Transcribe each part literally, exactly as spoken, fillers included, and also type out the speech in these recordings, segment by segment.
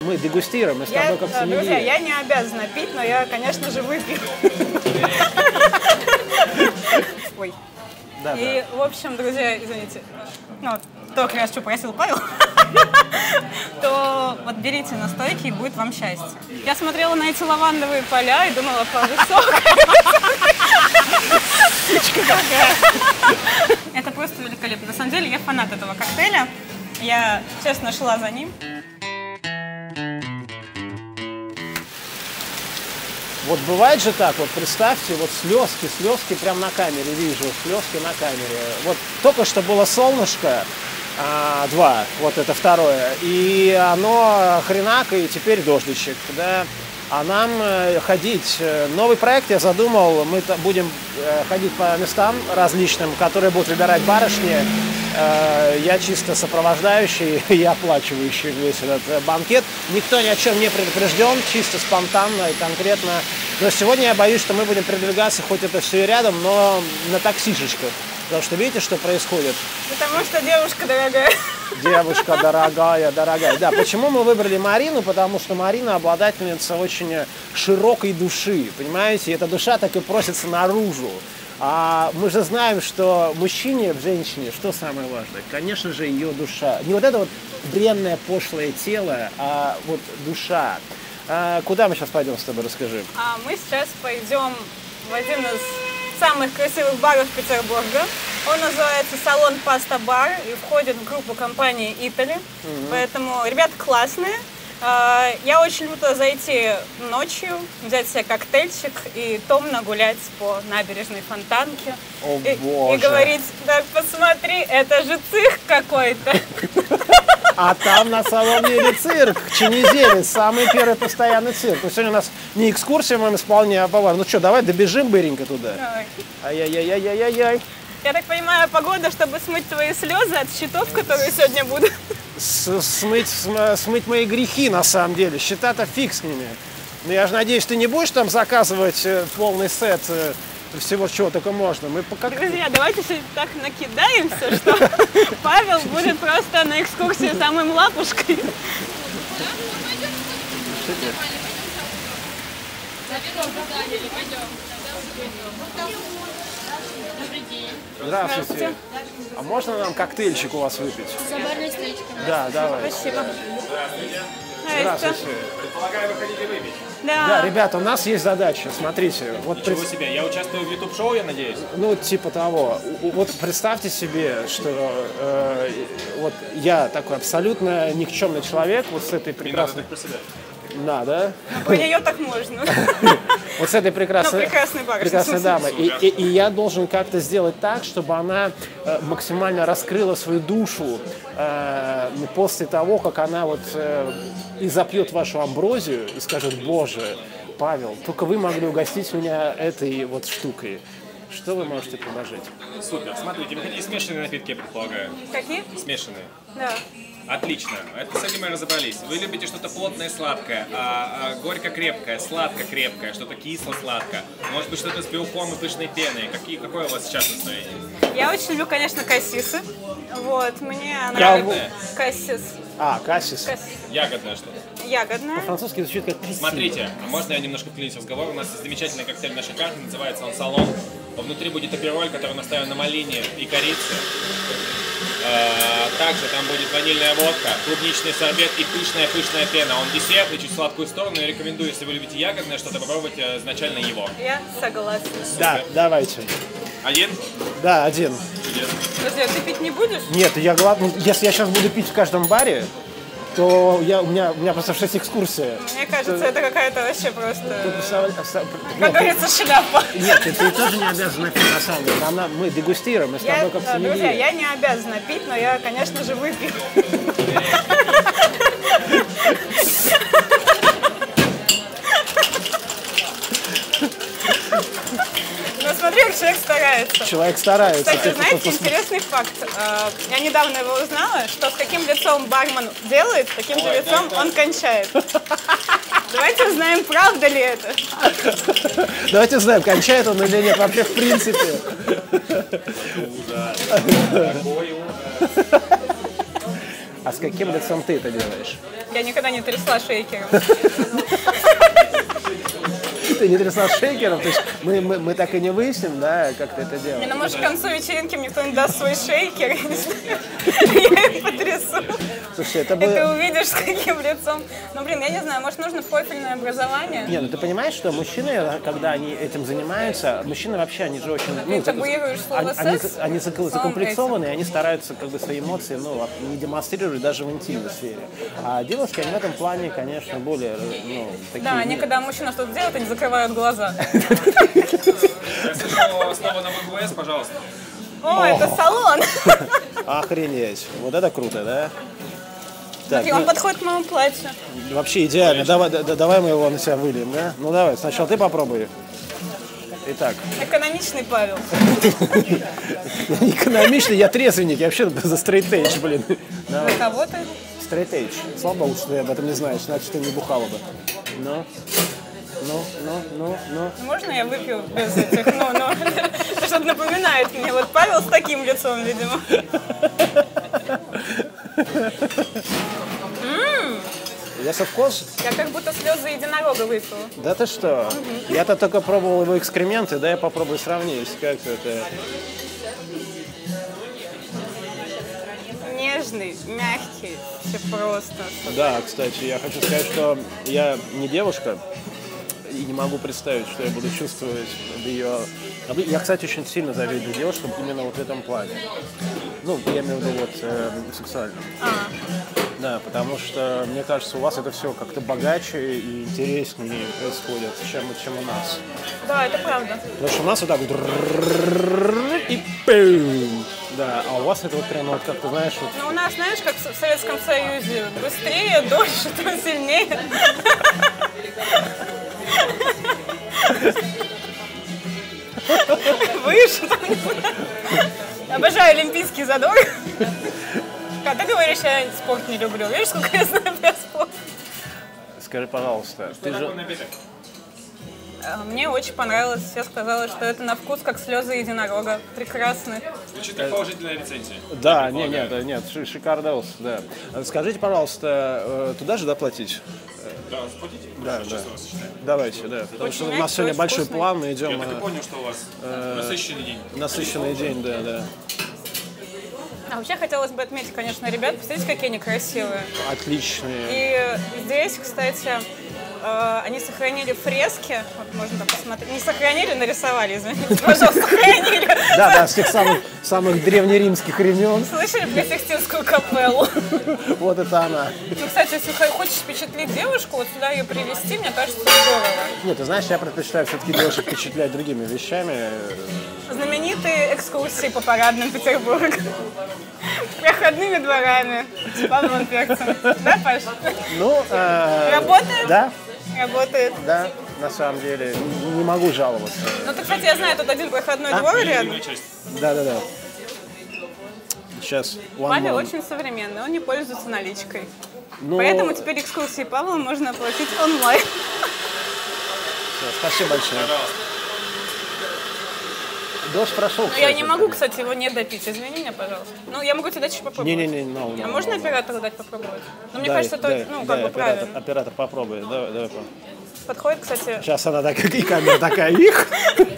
мы дегустируем, мы с тобой как сомелье. Друзья, я не обязана пить, но я, конечно же, выпью. Ой. Да, и, да. в общем, друзья, извините, ну, то, как раз что просил Павел, то вот берите настойки, и будет вам счастье. Я смотрела на эти лавандовые поля и думала, по высокой. Это просто великолепно. На самом деле, я фанат этого коктейля. Я, честно, шла за ним. Вот бывает же так, вот представьте, вот слезки, слезки прям на камере вижу, слезки на камере. Вот только что было солнышко, а, два, вот это второе, и оно хренак, и теперь дождичек, да. А нам ходить, новый проект я задумал, мы будем ходить по местам различным, которые будут выбирать барышни. Я чисто сопровождающий и оплачивающий весь этот банкет. Никто ни о чем не предупрежден, чисто спонтанно и конкретно. Но сегодня я боюсь, что мы будем передвигаться, хоть это все и рядом, но на таксишечках. Потому что видите, что происходит? Потому что девушка дорогая. Девушка дорогая, дорогая. Да, почему мы выбрали Марину? Потому что Марина обладательница очень широкой души, понимаете? И эта душа так и просится наружу. А мы же знаем, что мужчине в женщине что самое важное? Конечно же, ее душа. Не вот это вот бренное, пошлое тело, а вот душа. А куда мы сейчас пойдем с тобой, расскажи? А мы сейчас пойдем в один из самых красивых баров Петербурга. Он называется «Салон Паста Бар» и входит в группу компании «Итали». Mm-hmm. Поэтому ребята классные. Я очень люблю зайти ночью, взять себе коктейльчик и томно гулять по набережной Фонтанке. О, и, боже. И говорить, да посмотри, это же цирк какой-то. А там на самом деле цирк, Ченезели, самый первый постоянный цирк. Ну, сегодня у нас не экскурсия в моем исполнении, а повар. Ну что, давай добежим быренько туда. Давай. Ай-яй-яй-яй-яй-яй. Я так понимаю, погода, чтобы смыть твои слезы от счетов, которые сегодня будут. С смыть, см смыть мои грехи, на самом деле. Счета-то фиг с ними. Но я же надеюсь, ты не будешь там заказывать полный сет всего, чего только можно. Мы пока... Друзья, давайте так накидаемся, что Павел будет просто на экскурсии самым лапушкой. Здравствуйте. Здравствуйте. А можно нам коктейльчик у вас выпить? За барной столичкой. Да, давай. Спасибо. Здравствуйте. Предполагаю, вы хотите выпить? Да. Да, ребята, у нас есть задача. Смотрите. Вот Ничего пред... себе, я участвую в YouTube-шоу, я надеюсь? Ну, типа того. Вот представьте себе, что э, вот я такой абсолютно никчемный человек, вот с этой прекрасной... Не надо так про себя. Надо. Про нее так можно. Вот с этой прекрасной, ну, прекрасной, барышней, прекрасной дамой. И, и, и я должен как-то сделать так, чтобы она э, максимально раскрыла свою душу э, после того, как она вот э, и запьет вашу амброзию и скажет: боже, Павел, только вы могли угостить меня этой вот штукой. Что вы можете предложить? Супер. Смотрите, вы хотите смешанные напитки, я предполагаю? Какие? Смешанные. Да. Отлично. Это с этим мы разобрались. Вы любите что-то плотное, сладкое, а, а, горько-крепкое, сладко-крепкое, что-то кисло-сладкое. Может быть, что-то с белком и пышной пеной. Какие, какое у вас сейчас настроение? Я очень люблю, конечно, кассисы. Вот, мне Ягодное? Кассис. А, кассис. Кассис. Ягодное что-то. Ягодное. По-французски звучит как красиво. Смотрите, а можно я немножко вклинюсь в разговор? У нас есть замечательный коктейль в нашей карте, называется он «Салон». Внутри будет апероль, который наставлен на малине и корице. Также там будет ванильная водка, клубничный сорбет и пышная-пышная пена. Он десертный, чуть сладкую сторону. Я рекомендую, если вы любите ягодное что-то, попробовать изначально его. Я согласна. Да, давайте. Один? Да, один. Чудесно. Друзья, ты пить не будешь? Нет, я главное, если я сейчас буду пить в каждом баре, то я, у, меня, у меня просто шесть экскурсия. Мне кажется, это какая-то вообще просто, как Нет, говорится, шляпа. Нет, ты, ты тоже не обязана пить, на самом деле. Она, мы дегустируем, мы с тобой Я, как да, сомелье. друзья, я не обязана пить, но я, конечно же, выпью. Ну, смотри, как человек старается. Человек старается. Кстати, Ты знаете, просто- интересный факт. Э, Я недавно его узнала, что с каким лицом бармен делает, с таким же лицом он кончает. Давайте узнаем, правда ли это. Давайте узнаем, кончает он или нет, вообще в принципе. Такой ужас. А с каким лицом ты это делаешь? Я никогда не трясла шейкером. Ты не трясла шейкером, то есть мы, мы, мы так и не выясним, да, как ты это делаешь. Не, ну, может, к концу вечеринки мне кто-нибудь даст свой шейкер, я не знаю, я их потрясу. Слушай, это И ты было... увидишь, с каким лицом. Ну, блин, я не знаю, может, нужно профильное образование? Не, ну ты понимаешь, что мужчины, когда они этим занимаются, мужчины вообще, они же очень... Ну, Ты табуируешь слово они, они, «секс»? они зак- закомплексованы, и они стараются как бы свои эмоции, ну, не демонстрировать даже в интимной сфере. А девушки, они в этом плане, конечно, более, ну, такие... Да, они, когда мужчина что-то делает, они закрывают глаза. Я слышал слово на ВГС, пожалуйста. О, это салон! Охренеть. Вот это круто, да? Так, И он ну, подходит к моему платью. вообще идеально. Давай, да- да- давай мы его на себя выльем, да? Ну давай, сначала ты попробуй. Итак, Экономичный Павел. я не экономичный, я трезвенник, я вообще за straight edge, блин. Давай. За кого ты? Straight edge. Слава богу, что ты об этом не знаешь, значит, ты не бухала бы. Ну, ну, ну, ну, ну. Можно я выпью без этих? Ну, ну. Это что-то напоминает мне. Вот Павел с таким лицом, видимо. Я со вкус? Я как будто слезы единорога выпила. Да ты что? Я-то только пробовал его экскременты, да я попробую сравнить, как это. Нежный, мягкий, все просто. Да, кстати, я хочу сказать, что я не девушка и не могу представить, что я буду чувствовать в ее... Я, кстати, очень сильно завидую девушкам именно вот в этом плане. Ну, я имею в виду вот э, сексуально. А, Да, потому что, мне кажется, у вас это все как-то богаче и интереснее происходит, чем, чем у нас. да, это правда. Потому что у нас вот так вот и пум. Да, а у вас это вот прямо вот как-то, знаешь, вот... Но у нас, знаешь, как в Советском Союзе, быстрее, дольше, то сильнее. Выше, там, не знаю. Обожаю олимпийский задор. А ты говоришь, я спорт не люблю. Видишь, сколько я знаю про спорт? Скажи, пожалуйста, ты же... напиток? А, Мне очень понравилось. Я сказала, что это на вкус как слезы единорога. Прекрасно. Звучит как положительная рецензия. Да, нет, нет, нет, ши- шикардос, да. Скажите, пожалуйста, э, туда же доплатить? Да, заплатите. Да, Сейчас да. я вас считаю. Давайте, да. Потому что у мягкий, нас сегодня очень большой вкусный. план, мы Я идем так и э, понял, что у вас насыщенный день. насыщенный день, да, да. А вообще хотелось бы отметить, конечно, ребят, посмотрите, какие они красивые. Отличные. И здесь, кстати, э, они сохранили фрески. Вот можно там посмотреть. Не сохранили, нарисовали, извините, пожалуйста, сохранили. Да, да, с тех самых, самых древнеримских времен. Слышали про Сикстинскую капеллу? Вот это она. Ну, кстати, если хо- хочешь впечатлить девушку, вот сюда ее привезти, мне кажется, здорово. Нет, ты знаешь, я предпочитаю все-таки девушек впечатлять другими вещами. Знаменитые экскурсии по парадным Петербурга. Проходными дворами с Павлом Перцем. Да, Паш? Ну, э, Работает? Да, Работает. да, на самом деле, не могу жаловаться. Ну, ты, кстати, я знаю, тут один проходной А? двор рядом. Любимая часть. Да, да, да. Сейчас. one Павел more. очень современный, он не пользуется наличкой. Ну, Поэтому теперь экскурсии Павла можно оплатить онлайн. всё, спасибо большое. Пожалуйста. Дождь прошел. Но я не могу, кстати, его не допить. Извини меня, пожалуйста. Ну, я могу тебе дать еще попробовать. Не-не-не, no, no, А можно no, no. оператору дать попробовать? Ну, мне Дай, кажется, это, дай, ну, дай, как бы оператор, правильно. оператор попробуй. Давай, давай. по- Подходит, кстати. Сейчас она такая, и камера такая, их.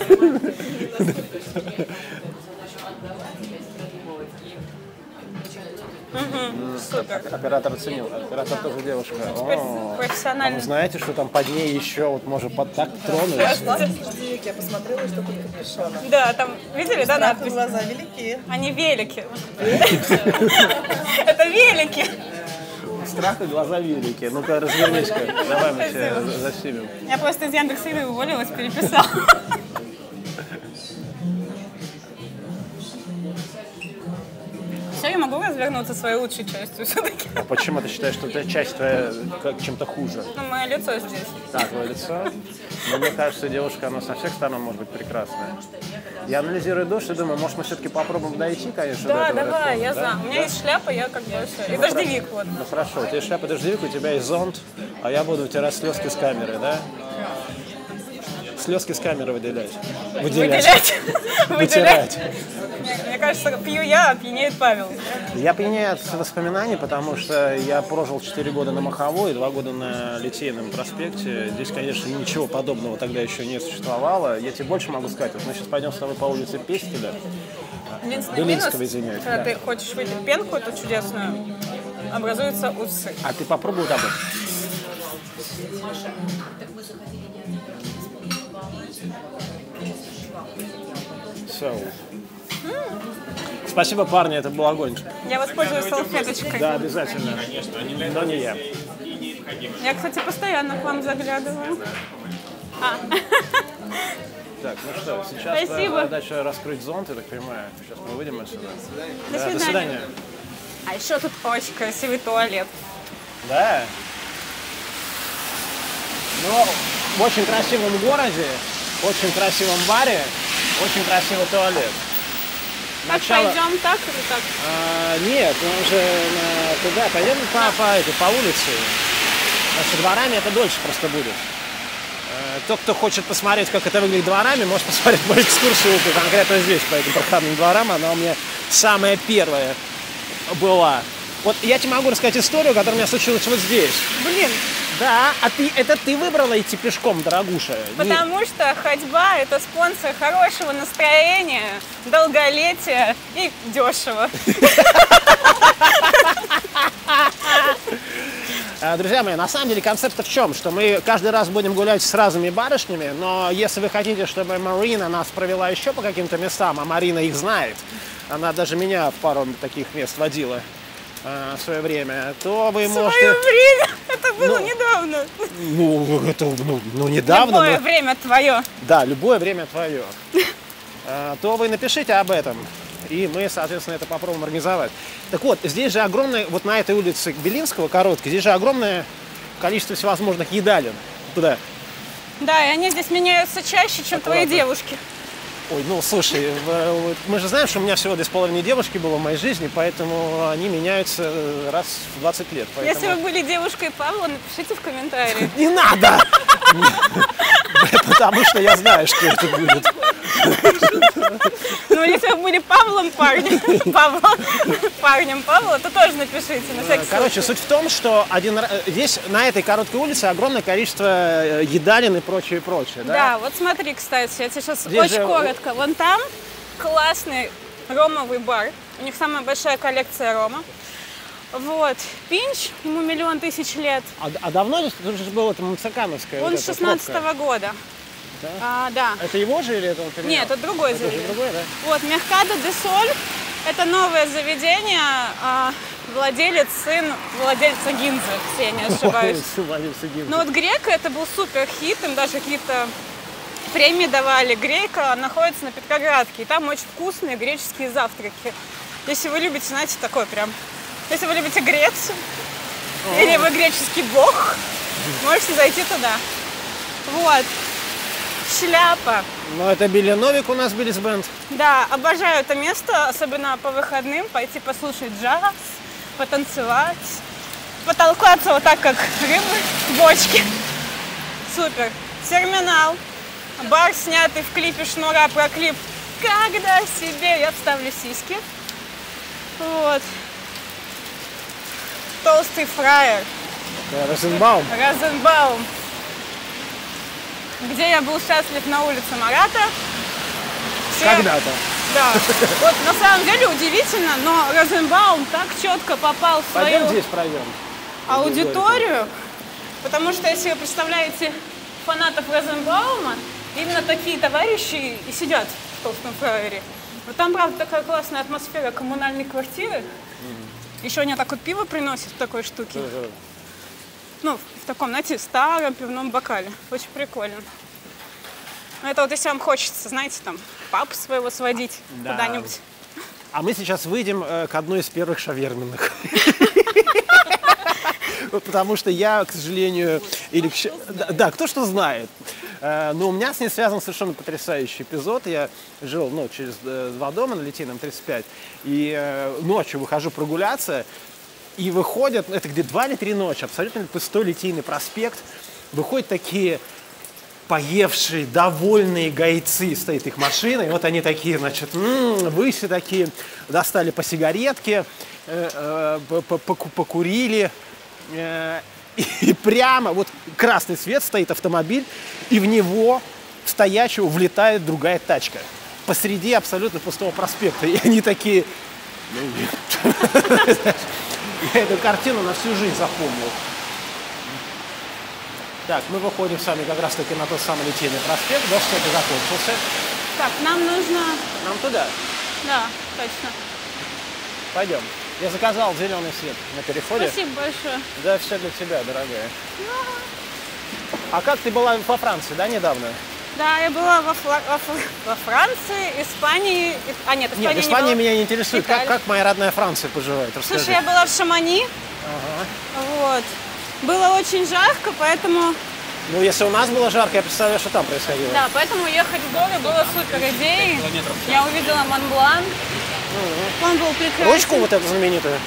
Супер. Оператор оценил. Оператор тоже девушка. Теперь О, а профессионально. вы знаете, что там под ней еще вот может под так тронуть? Я посмотрела, что под капюшоном. Да, там, видели, да, Страх и надпись? глаза велики. Они велики. Это велики. Страх и глаза великие. Ну-ка, развернись-ка. Давай мы тебя заснимем. Я просто из Яндекс.Еды уволилась, переписала. Все, я могу развернуться своей лучшей частью все-таки. А почему ты считаешь, что эта часть твоя как чем-то хуже? Ну, мое лицо здесь. Так, твое лицо. Но мне кажется, девушка, она со всех сторон может быть прекрасная. Я анализирую дождь и думаю, может, мы все-таки попробуем дойти, конечно, до Да, этого давай, ресторана, я да? за. У меня есть шляпа, я как бы все. И дождевик вот. Ну хорошо, у тебя шляпа дождевик, у тебя есть зонт, а я буду вытирать слезки с камеры, да? слезки с камеры выделять. Выделять. Вытирать. Мне кажется, пью я, а пьянеет Павел. Я пьянею от воспоминаний, потому что я прожил четыре года на Маховой, два года на Литейном проспекте. Здесь, конечно, ничего подобного тогда еще не существовало. Я тебе больше могу сказать. Вот мы сейчас пойдем с тобой по улице Пестеля. Единственный минус, Белинского, извиняюсь, когда да. ты хочешь выпить пенку, эту чудесную, образуются усы. А ты попробуй вот так вот. So. Спасибо, парни, это был огонь. Я воспользуюсь салфеточкой. Да, обязательно. Но не я. Я, кстати, постоянно к вам заглядываю. А. Так, ну что, сейчас Спасибо. твоя задача раскрыть зонт, я так понимаю. Сейчас мы выйдем отсюда. До Да, свидания. до свидания. А еще тут очень красивый туалет. Да. Ну, в очень красивом городе, в очень красивом баре, очень красивый туалет. Так, Начало- пойдем так или так? А, нет, мы уже на- туда пойдем по, по, этой, по улице. Со дворами это дольше просто будет. А, Тот, кто хочет посмотреть, как это выглядит дворами, может посмотреть мою экскурсию конкретно здесь, по этим проходным дворам. Она у меня самая первая была. Вот я тебе могу рассказать историю, которая у меня случилась вот здесь. Блин, Да, а ты, это ты выбрала идти пешком, дорогуша? Не- потому что ходьба – это спонсор хорошего настроения, долголетия и дешево. А, Друзья мои, на самом деле концепт в чем? Что мы каждый раз будем гулять с разными барышнями, но если вы хотите, чтобы Марина нас провела еще по каким-то местам, а Марина их знает, она даже меня в пару таких мест водила а, в свое время, то вы В свое можете... время, это было Ну, недавно. Ну, это ну, ну, недавно. Любое но- время твое. Да, любое время твое. А, то вы напишите об этом, и мы, соответственно, это попробуем организовать. Так вот, здесь же огромное, вот на этой улице Белинского, короткой, здесь же огромное количество всевозможных едалин. Туда. Да, и они здесь меняются чаще, чем твои ладно. девушки. Ой, ну слушай, в- мы же знаем, что у меня всего две с половиной девушки было в моей жизни, поэтому они меняются э, раз в двадцать лет. Поэтому... Если вы были девушкой Павла, напишите в комментарии. Не надо! Потому что я знаю, что это будет. Ну, если вы были Павлом парнем, Павла, парнем Павла, то тоже напишите на всякий Короче, случай. суть в том, что один, ра- здесь, на этой короткой улице, огромное количество э, едалин и прочее, прочее. Да? Да, вот смотри, кстати, я тебе сейчас Здесь очень же- коротко. Вон там классный ромовый бар. У них самая большая коллекция рома. Вот. Пинч, ему миллион тысяч лет. А, а давно здесь тут же было это Мацакановское? Он вот с эта шестнадцатого пробка? года. Да? А, да. Это его же или это он поменял? Нет, это другое Это же заведение. другое, да? Вот, Меркадо де Соль. Это новое заведение. а, Владелец, сын владельца Гинзы, если я не ошибаюсь. Ой, Владимир Сергеевич. Ну вот Грека это был супер хит, им даже какие-то премии давали. Грека находится на Петроградке, и там очень вкусные греческие завтраки. Если вы любите, знаете, такой прям... Если вы любите Грецию, или вы греческий бог, можете зайти туда. Вот. Шляпа. Ну, это Билли Новик у нас, Биллис Бенд. Да, обожаю это место, особенно по выходным, пойти послушать джаз, потанцевать, потолкаться вот так, как рыбы в бочке. Супер. Терминал. Бар, снятый в клипе Шнура про клип «Когда себе я вставлю сиськи». Вот. Толстый фраер. Розенбаум. Розенбаум. Где я был счастлив на улице Марата. Все- Когда-то. Да. Вот на самом деле удивительно, но Розенбаум так четко попал в Пойдем свою здесь пройдем. аудиторию, потому что если вы представляете фанатов Розенбаума, именно такие товарищи и сидят в толстом фраере. Вот там, правда, такая классная атмосфера коммунальной квартиры. Еще они так вот пиво приносят в такой штуке. Ну, в таком, знаете, старом пивном бокале. Очень прикольно. Ну, это вот если вам хочется, знаете, там, папу своего сводить Да. куда-нибудь. А мы сейчас выйдем э, к одной из первых шаверменных. Вот потому что я, к сожалению, или к щ- да, да, кто что знает. Э, Но у меня с ней связан совершенно потрясающий эпизод. Я жил, ну, через э, два дома на Литейном тридцать пять, и э, ночью выхожу прогуляться, и выходят, это где два или три ночи, абсолютно пустой Литейный проспект, выходят такие поевшие, довольные гайцы, стоит их машина, и вот они такие, значит, м-м, выше такие, достали по сигаретке, э, э, покурили, э, и прямо вот красный свет, стоит автомобиль, и в него стоячего влетает другая тачка посреди абсолютно пустого проспекта, и они такие, я эту картину на всю жизнь запомнил. Так, мы выходим с вами как раз-таки на тот самый Литейный проспект. Дождь это закончился. Так, нам нужно... Нам туда. Да, точно. Пойдем. Я заказал зеленый свет на переходе. Спасибо большое. Да, все для тебя, дорогая. А как ты была во Франции, да, недавно? Да, я была во, Фла... во, Фла... во Франции, Испании... А нет, Испания Нет, Испания не была. меня не интересует. Как, как моя родная Франция поживает? Расскажи. Слушай, я была в Шамани. Ага. Вот. Было очень жарко, поэтому... Ну, если у нас было жарко, я представляю, что там происходило. Да, поэтому ехать в горы было супер идеей. Я увидела Монблан. Угу. Он был прекрасен. Ручку вот эту знаменитую?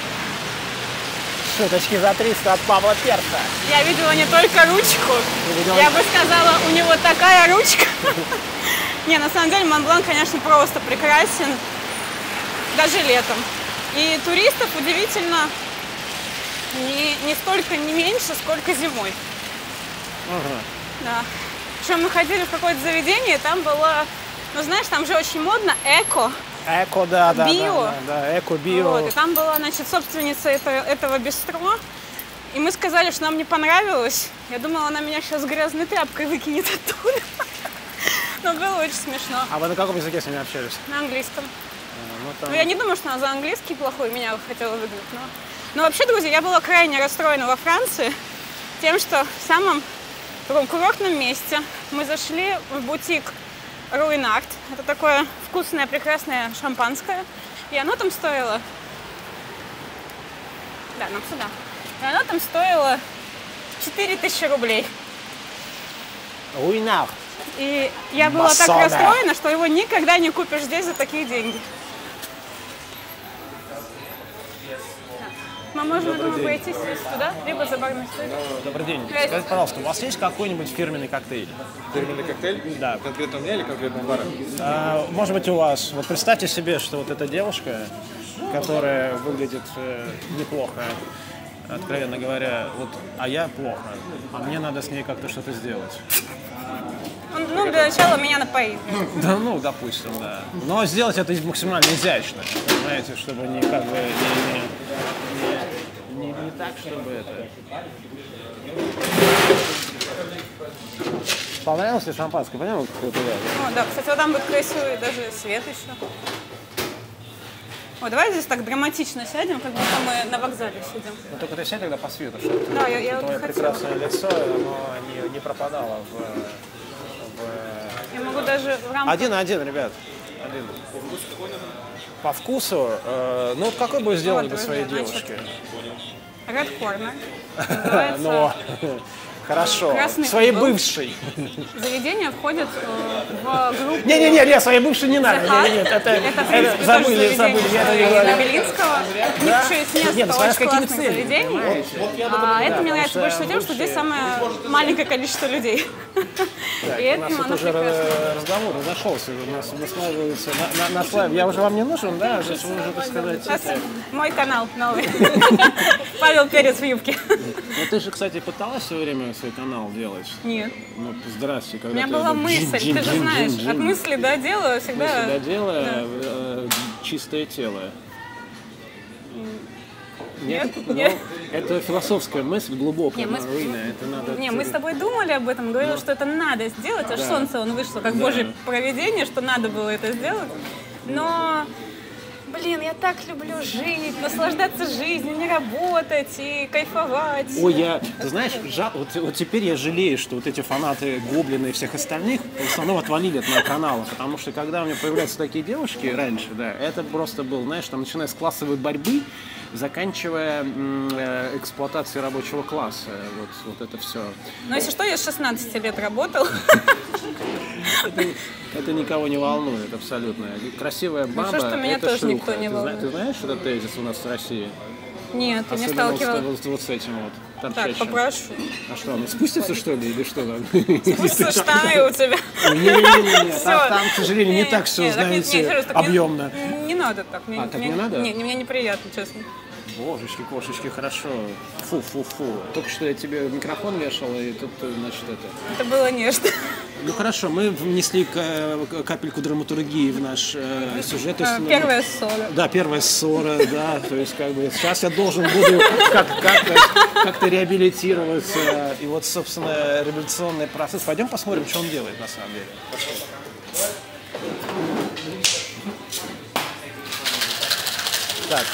Шуточки за триста от Павла Перца. Я видела не только ручку. Видела... Я бы сказала, у него такая ручка. Не, на самом деле Монблан, конечно, просто прекрасен. Даже летом. И туристов удивительно не, не столько, не меньше, сколько зимой. Ага. Да. Причем мы ходили в какое-то заведение, там было, ну знаешь, там же очень модно эко. Эко, да, да, био. да, да, да, эко, био. Вот, и там была, значит, собственница это, этого бистро. И мы сказали, что нам не понравилось. Я думала, она меня сейчас грязной тряпкой выкинет оттуда. Но было очень смешно. А вы на каком языке с ними общались? На английском. А, ну, там... Ну, я не думаю, что она за английский плохой меня хотела выгнать. Но... но вообще, друзья, я была крайне расстроена во Франции тем, что в самом в таком курортном месте мы зашли в бутик Руинарт. Это такое вкусное, прекрасное шампанское. И оно там стоило... Да, нам сюда. И оно там стоило четыре тысячи рублей. Руинарт. И я была Массовая. так расстроена, что его никогда не купишь здесь за такие деньги. Мы можем, думаю, пройтись туда, либо за барной стойкой. Добрый день. Здрасте. Скажите, пожалуйста, у вас есть какой-нибудь фирменный коктейль? Фирменный коктейль? Да. Конкретно у меня или конкретно у бара? А, может быть, у вас. Вот представьте себе, что вот эта девушка, которая выглядит э, неплохо, откровенно говоря, вот, а я плохо, а мне надо с ней как-то что-то сделать. Ну, для начала меня напоить. Да, ну, допустим, да. Но сделать это максимально изящно, понимаете, чтобы не как бы не, не, не, не так, чтобы это. Понравилось ли шампанское? Понял, как это? О, да, кстати, вот там будет красивый даже свет еще. О, давай здесь так драматично сядем, как будто мы на вокзале сидим. Ну, только ты сядь тогда по свету, чтобы Да, я, я вот твое хотела. прекрасное лицо, оно не, не пропадало в, в... Я могу даже в рамках... Один на один, ребят. Один. По вкусу, э, ну вот какой бы сделали Вот, бы своей друзья, девушке? Red Corner. Называется... Но хорошо. Красный Своей угол. бывшей. Заведение входит э, в группу... Не-не-не, не, своей бывшей не надо. The Hut. Не, нет, это, Это, в принципе, тоже забыли, заведение забыли, я это не говорю. Ильина Белинского. У них еще есть Нет, ну, несколько смотря с очень какими классных целями, заведений. понимаете? А это мне потому нравится что больше всего тем, что здесь бывшие- самое маленькое количество людей. Так, И у нас этим тут оно уже прекрасно. разговор разошелся, у нас высматривается на, на, на славе. Я уже вам не нужен, да? Здесь вы уже, так сказать, Сейчас это- мой канал новый. Павел Перец в юбке. Ну ты же, кстати, пыталась в свое время свой канал делать? Нет. Ну, здрасте. У меня была мысль, ты же знаешь, от мысли до дела всегда... Мысли до дела, э, чистое тело. Нет, ну, нет. это философская мысль глубокая, Не, мы с- Марина, это надо... Не, мы с тобой думали об этом, говорили, что это надо сделать, аж Да. солнце он вышло, как божье провидение, что надо было это сделать. Но, блин, я так люблю жить, наслаждаться жизнью, не работать и кайфовать. Ой, я, ты знаешь, жа- вот, вот теперь я жалею, что вот эти фанаты Гоблина и всех остальных в основном отвалили от моего канала, потому что когда у меня появляются такие девушки раньше, да, это просто был, знаешь, там, начиная с классовой борьбы, заканчивая м, э, эксплуатацией рабочего класса, вот, вот это все. Но если что, я с шестнадцати лет работал. Это, это никого не волнует абсолютно. Красивая баба, что, что меня это тоже шлюха. никто не Ты зна- волнует. Ты знаешь этот тезис у нас в России? Нет, ты не Особенно вот, сталкивалась. вот, вот с этим вот. торчащее. Так, попрошу. А что, он спустится, что ли, или что там? Спустятся штаны у тебя. Не-не-не, Всё. там, там, к сожалению, не Не, так все, не, так не- не, знаете, серьезно, так не- объемно. Не надо так. Мне- А, так мне- не надо? Не, мне неприятно, честно. Божечки, кошечки, хорошо. Фу, фу, фу. Только что я тебе микрофон вешал, и тут, значит, это... Это было нежно. Ну хорошо, мы внесли к- капельку драматургии в наш э, сюжет. То есть, ну, Первая ссора. Да, первая ссора, да, то есть как бы сейчас я должен буду как- как-то как-то реабилитироваться. И вот, собственно, реабилитационный процесс. Пойдем посмотрим, что он делает на самом деле. Пошли. Так,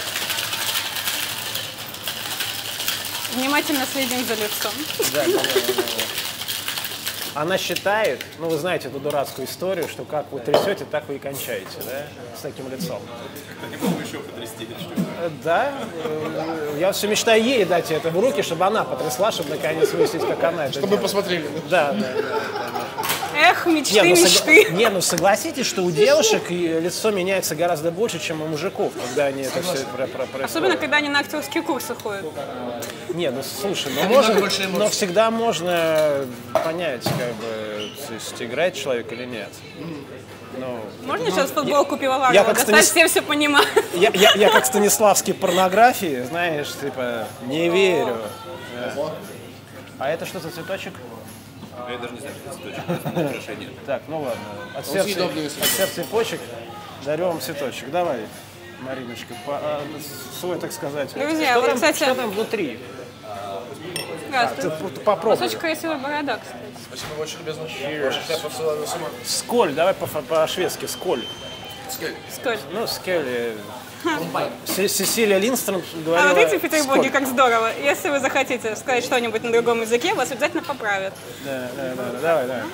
Внимательно следим за лицом. да, да, да, да, да. Она считает, ну вы знаете эту дурацкую историю, что как вы трясете, так вы и кончаете, да, с таким лицом. Не могу еще потрясти. Э, Да, э, я все мечтаю ей дать это в руки, чтобы она потрясла, чтобы наконец выяснить, как она это Чтобы делает. посмотрели. Да, да, да. Эх, мечты, Не, ну, согла- мечты. не, ну согласитесь, что у девушек и лицо меняется гораздо больше, чем у мужиков, когда они это все про- про- происходит. Особенно, когда они на актерские курсы ходят. Не, ну слушай, ну можно, но всегда можно понять, как бы, то есть играет человек или нет. Ну, Можно сейчас футболку я пивоварова как достать, Станис- все все понимают. я, я, я как Станиславский в порнографии, знаешь, типа, не верю. Да. А это что за цветочек? Я даже не знаю, что это цветочек, украшение. Так, ну ладно. От сердца, съедобные от сердца и почек дарю вам цветочек. Давай, Мариночка, по- а, свой, так сказать. Друзья, что, вот, там, кстати- что там внутри? Ты, Здравствуй. п- У вас попробуй. очень красивая борода, кстати. Спасибо, вы очень любезно. Ваша шляпа целая с ума. Сколь, давай по- по-шведски, сколь. Сколь. Ну, скель. э, Се- Сесилия Линстром говорила... А вот видите в Петербурге, сколь. как здорово. Если вы захотите сказать что-нибудь на другом языке, вас обязательно поправят. Да, да, да, да, давай, давай.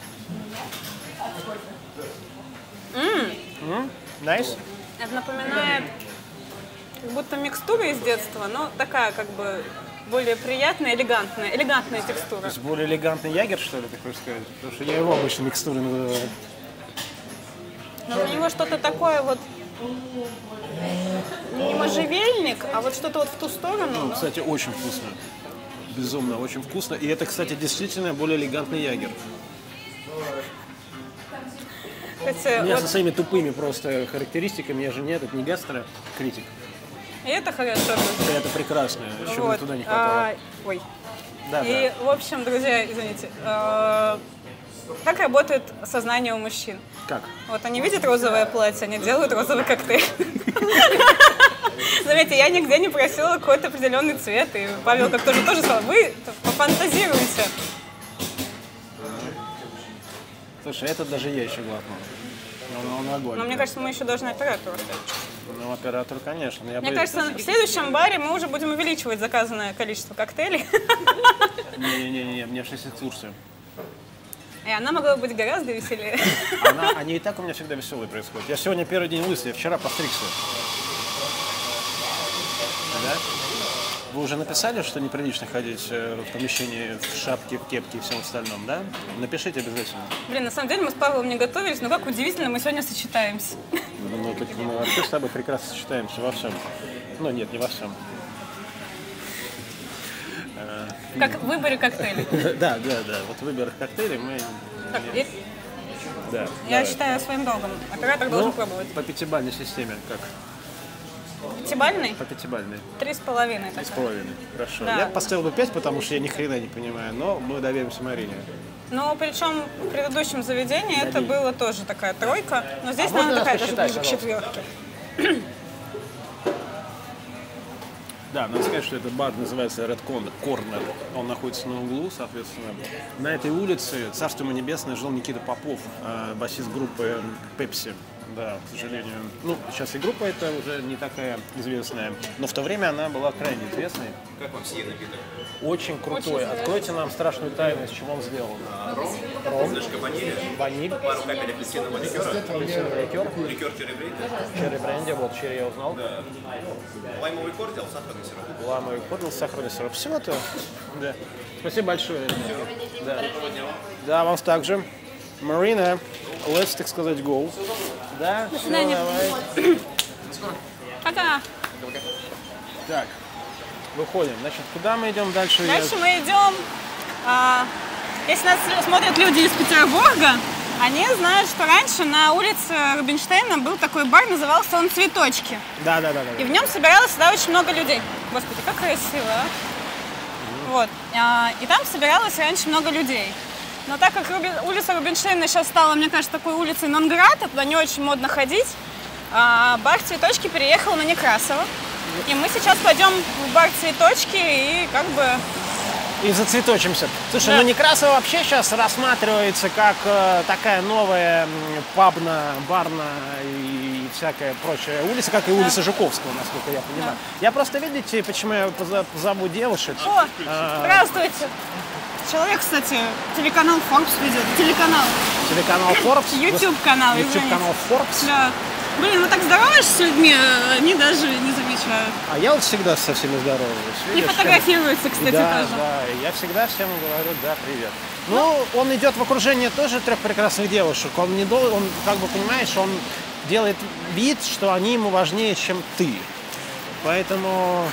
М? Найс? Это напоминает как будто микстура из детства, но такая как бы более приятная, элегантная, элегантная текстура. То есть более элегантный ягер, что ли, ты хочешь сказать? Потому что я его обычно микстурой называю. Но у него что-то такое вот не можжевельник, а вот что-то вот в ту сторону. Кстати, очень вкусно. Безумно, очень вкусно. И это, кстати, действительно более элегантный ягер. Кстати, Я вот- со своими тупыми просто характеристиками, я же не этот, не гастрокритик. и это хорошо. И это прекрасно, чего мне Вот. туда не хватало. А, ой. Да, И, в общем, друзья, извините, э, как работает сознание у мужчин? да. Как? Вот они видят розовое платье, они делают розовый коктейль. Заметьте, я нигде не просила какой-то определенный цвет, и Павел как тоже тоже сказал, вы пофантазируйте. Слушай, этот даже я еще глотнул. Он, он огонь. Но мне кажется, мы еще должны оператору оставить. Ну, оператор, конечно. Я Мне бы- кажется, в следующем баре мы уже будем увеличивать заказанное количество коктейлей. Не-не-не, мне шесть экскурсий. И она могла бы быть гораздо веселее. Она, они и так у меня всегда веселые происходят. Я сегодня первый день лысый, я вчера постригся. Да? Вы уже написали, что неприлично ходить э, в помещении в шапке, в кепке и всем остальном, да? Напишите обязательно. Блин, на самом деле мы с Павлом не готовились, но как удивительно, мы сегодня сочетаемся. Ну, мы, так- мы вообще с тобой прекрасно сочетаемся во всем. Ну, нет, не во всем. Как в выборе коктейлей. Да, да, да. Вот выбор коктейлей мы... Так, и Да, я давай. считаю своим долгом. Оператор Ну, должен пробовать. по пятибалльной системе, как? Пятибалльный? По пятибалльной. Три с половиной. С такая. половиной. Хорошо. Да. Я поставил бы пять, потому что я ни хрена не понимаю, но мы доверимся Марине. Ну, причем в предыдущем заведении это Дали. было тоже такая тройка, но здесь, А можно наверное, такая даже посчитать, ближе к четверке. Да, надо сказать, что этот бар называется Red Corner. Он находится на углу, соответственно. На этой улице, царство ему небесное, жил Никита Попов, э, басист группы Pepsi. Да, к сожалению. Ну, сейчас и группа эта уже не такая известная, но в то время она была крайне известной. Как вам сие напиток? Очень крутой. Откройте нам страшную тайну, из чего он сделан. Ром, немножко ванили, Ваниль, пару капель апельсинового ликера, апельсиновый ликер, ликер черри бренди, черри бренди, вот черри я узнал. лаймовый кордил, сахарный сироп. Ламовый подал, сахарный сироп. Всего-то. Да. Спасибо большое. Да. Да, вам также. Марина, let's, так сказать, go. Да, все, свидания. давай. Пока. Так, Выходим. Значит, куда мы идем дальше? Дальше мы идем... А, если нас смотрят люди из Петербурга, они знают, что раньше на улице Рубинштейна был такой бар, назывался он «Цветочки». Да, да, да, да. И в нем собиралось всегда очень много людей. Господи, как красиво, а? Вот. А, и там собиралось раньше много людей. Но так как Руби... улица Рубинштейна сейчас стала, мне кажется, такой улицей нон-грата, туда не очень модно ходить, а, бар «Цветочки» переехал на Некрасова. И мы сейчас пойдем в бар «Цветочки» и как бы... И зацветочимся. Слушай, Да. ну Некрасова вообще сейчас рассматривается как э, такая новая м, пабна, барна и всякая прочая улица, как и улица Жуковского, насколько я понимаю. Я просто, видите, почему я поза- позову девушек. О, А, здравствуйте! Человек, кстати, телеканал Forbes ведет. Телеканал. Телеканал Forbes. YouTube-канал, извините. YouTube-канал Forbes. Да. Блин, ну так здороваешься с людьми, они даже не замечают. А я вот всегда со всеми здороваюсь. И видишь, фотографируются, кстати, да, тоже. да, я всегда всем говорю, да, привет. Ну, он идет в окружении тоже трех прекрасных девушек. Он не дол... он, как бы, понимаешь, он делает вид, что они ему важнее, чем ты. Поэтому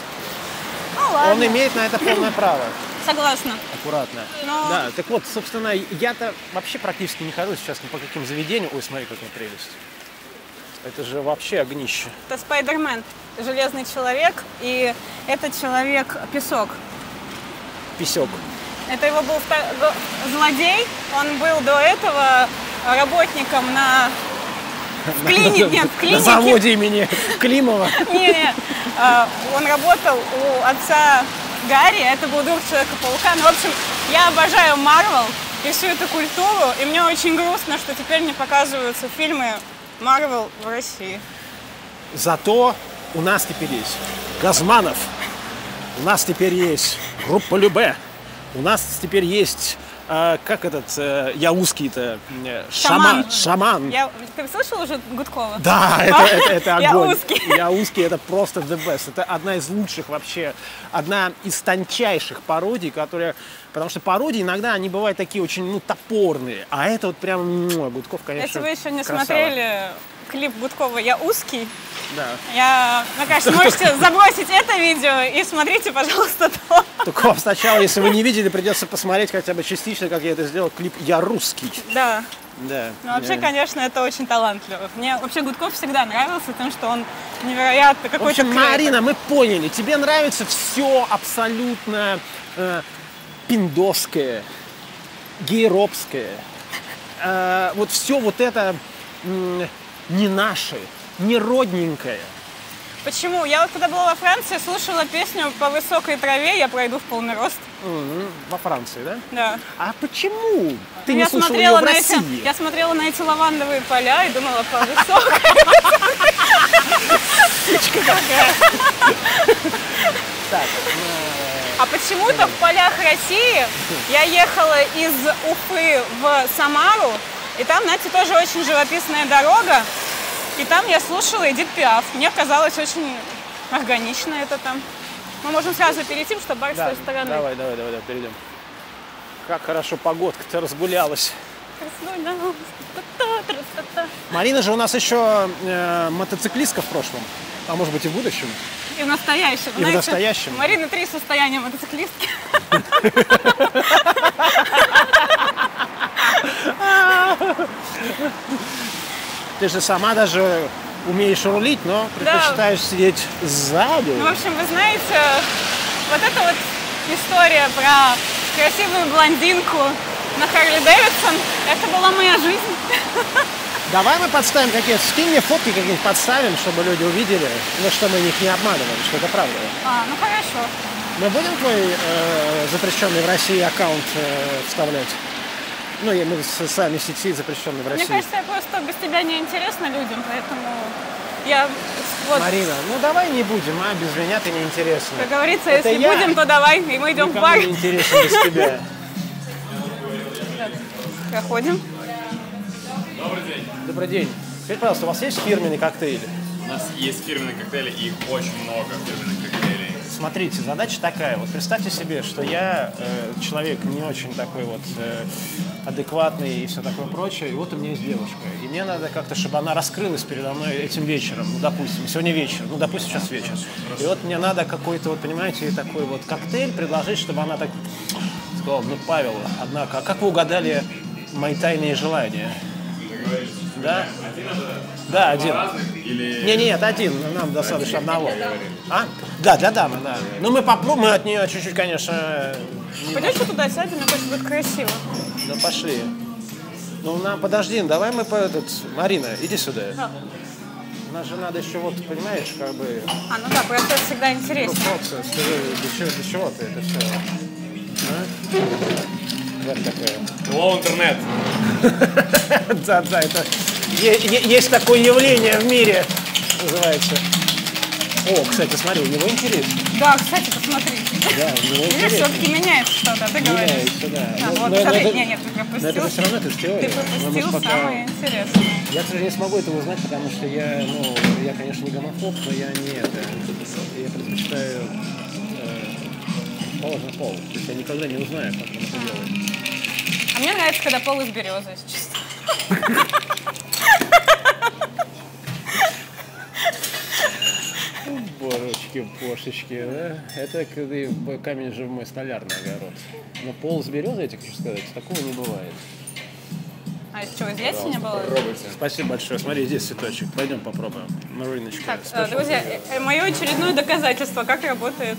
Ну ладно. он имеет на это полное право. Согласна. Аккуратно. Но- Да, так вот, собственно, я-то вообще практически не хожу сейчас ни по каким заведениям. Ой, смотри, какая прелесть. Это же вообще огнище. Это Спайдермен, железный человек, и этот человек Песок. Писек. Это его был втор- го- злодей, он был до этого работником на... В клинике, нет, в На клинике. заводе имени Климова. Не, не. А, Он работал у отца Гарри, это был друг Человека-паука. Ну, в общем, я обожаю Марвел и всю эту культуру, и мне очень грустно, что теперь не показываются фильмы Марвел в России. Зато у нас теперь есть Газманов, у нас теперь есть группа Любэ, у нас теперь есть, э, как этот, э, я узкий-то, э, шаман. Шаман. Шаман. Я... Ты слышал уже Гудкова? Да, это, это, это Я огонь. узкий. Я узкий, это просто the best. Это одна из лучших вообще, одна из тончайших пародий, которые... Потому что пародии иногда, они бывают такие очень, ну, топорные. А это вот прям, ну, Гудков, конечно, Если вы еще не красава. смотрели клип Гудкова «Я узкий», Да. я, мне кажется, можете забросить это видео и смотрите, пожалуйста, то. Только вам сначала, если вы не видели, придется посмотреть хотя бы частично, как я это сделал, клип «Я русский». Да. Да. Ну, вообще, Да. конечно, это очень талантливо. Мне вообще Гудков всегда нравился тем, что он невероятно В какой-то... общем, креатив. Марина, мы поняли, тебе нравится все абсолютно э, пиндосское, гейропское. Э, вот все вот это м, не наше, не родненькое. Почему? Я вот когда была во Франции, слушала песню «По высокой траве я пройду в полный рост». Мгм. Во Франции, да? Да. А почему ты я не слушала смотрела ее в на России? эти, я смотрела на эти лавандовые поля и думала, по высокой. Так, А почему-то в полях России я ехала из Уфы в Самару, и там, знаете, тоже очень живописная дорога, и там я слушала Эдит Пиаф. Мне казалось очень органично это там. Мы можем сразу перейти, чтобы бар с да, той стороны. давай, давай, давай, давай, перейдем. Как хорошо погодка-то разгулялась. Марина же у нас еще э, мотоциклистка в прошлом, а может быть и в будущем. И в настоящем. И в настоящем. Марина три состояния мотоциклистки. Ты же сама даже умеешь рулить, но предпочитаешь сидеть сзади. Ну, в общем, вы знаете, вот эта вот история про красивую блондинку на Харли Дэвидсон, это была моя жизнь. Давай мы подставим какие-то, скинь мне фотки какие-нибудь подставим, чтобы люди увидели, ну, что мы их не обманываем, что это правда. А, ну хорошо. Мы будем твой э, запрещенный в России аккаунт э, вставлять? Ну, и мы в социальной сети запрещенный в России. Мне кажется, я просто без тебя не интересна людям, поэтому я вот, Марина, ну давай не будем, а без меня ты не интересна. как говорится, Это если я. будем, то давай, и мы идем в Никому бар. не интересен без тебя. Проходим. Добрый день. Скажите, пожалуйста, у вас есть фирменный коктейль? У нас есть фирменные коктейли, и их очень много фирменных коктейлей. смотрите, задача такая. Вот представьте себе, что я э, человек не очень такой вот э, адекватный и все такое прочее, и вот у меня есть девушка. И мне надо как-то, чтобы она раскрылась передо мной этим вечером, ну, допустим, сегодня вечер, ну, допустим, сейчас вечер. И вот мне надо какой-то, вот, понимаете, такой вот коктейль предложить, чтобы она так сказала: ну, Павел, однако, а как вы угадали мои тайные желания? Да? Да, один. Или... Не, нет, один. Нам достаточно одного. А? Да, для дамы, да. Ну, мы попробуем, мы от нее чуть-чуть, конечно... Пойдешь туда сядем, мне кажется, будет красиво. Да пошли. Ну, нам, подожди, давай мы по этот... Марина, иди сюда. Да. Нам же надо еще вот, понимаешь, как бы... А, ну да, процесс всегда интереснее. Ну, процесс, скажи, для чего, для чего ты это все? А? Вот такое. Лоу интернет. Да, да, это... Есть такое явление в мире, называется. О, кстати, смотри, у него интересно. Да, кстати, посмотри. Да, у него Видишь, интересно. все-таки меняется что-то, ты говоришь. Меняется, да. А, Ну, вот, но- смотри, но это- нет, нет, ты пропустил. Но это же все равно это же теория. Ты Мы, пропустил может, пока- самое интересное. Я, к сожалению, не смогу этого узнать, потому что я, ну, я, конечно, не гомофоб, но я не это. Я предпочитаю э, положенный пол. То есть я никогда не узнаю, как он это делает. А мне нравится, когда пол из березы, если честно. Божечки, пошечки, да? Это когда камень же в мой столярный огород. Но пол из березы, я тебе хочу сказать, такого не бывает. А из чего, из ясеня было? Спасибо большое. Смотри, здесь цветочек. Пойдем попробуем. Мариночка. Так, э, спасибо. друзья, э, мое очередное доказательство, как работает.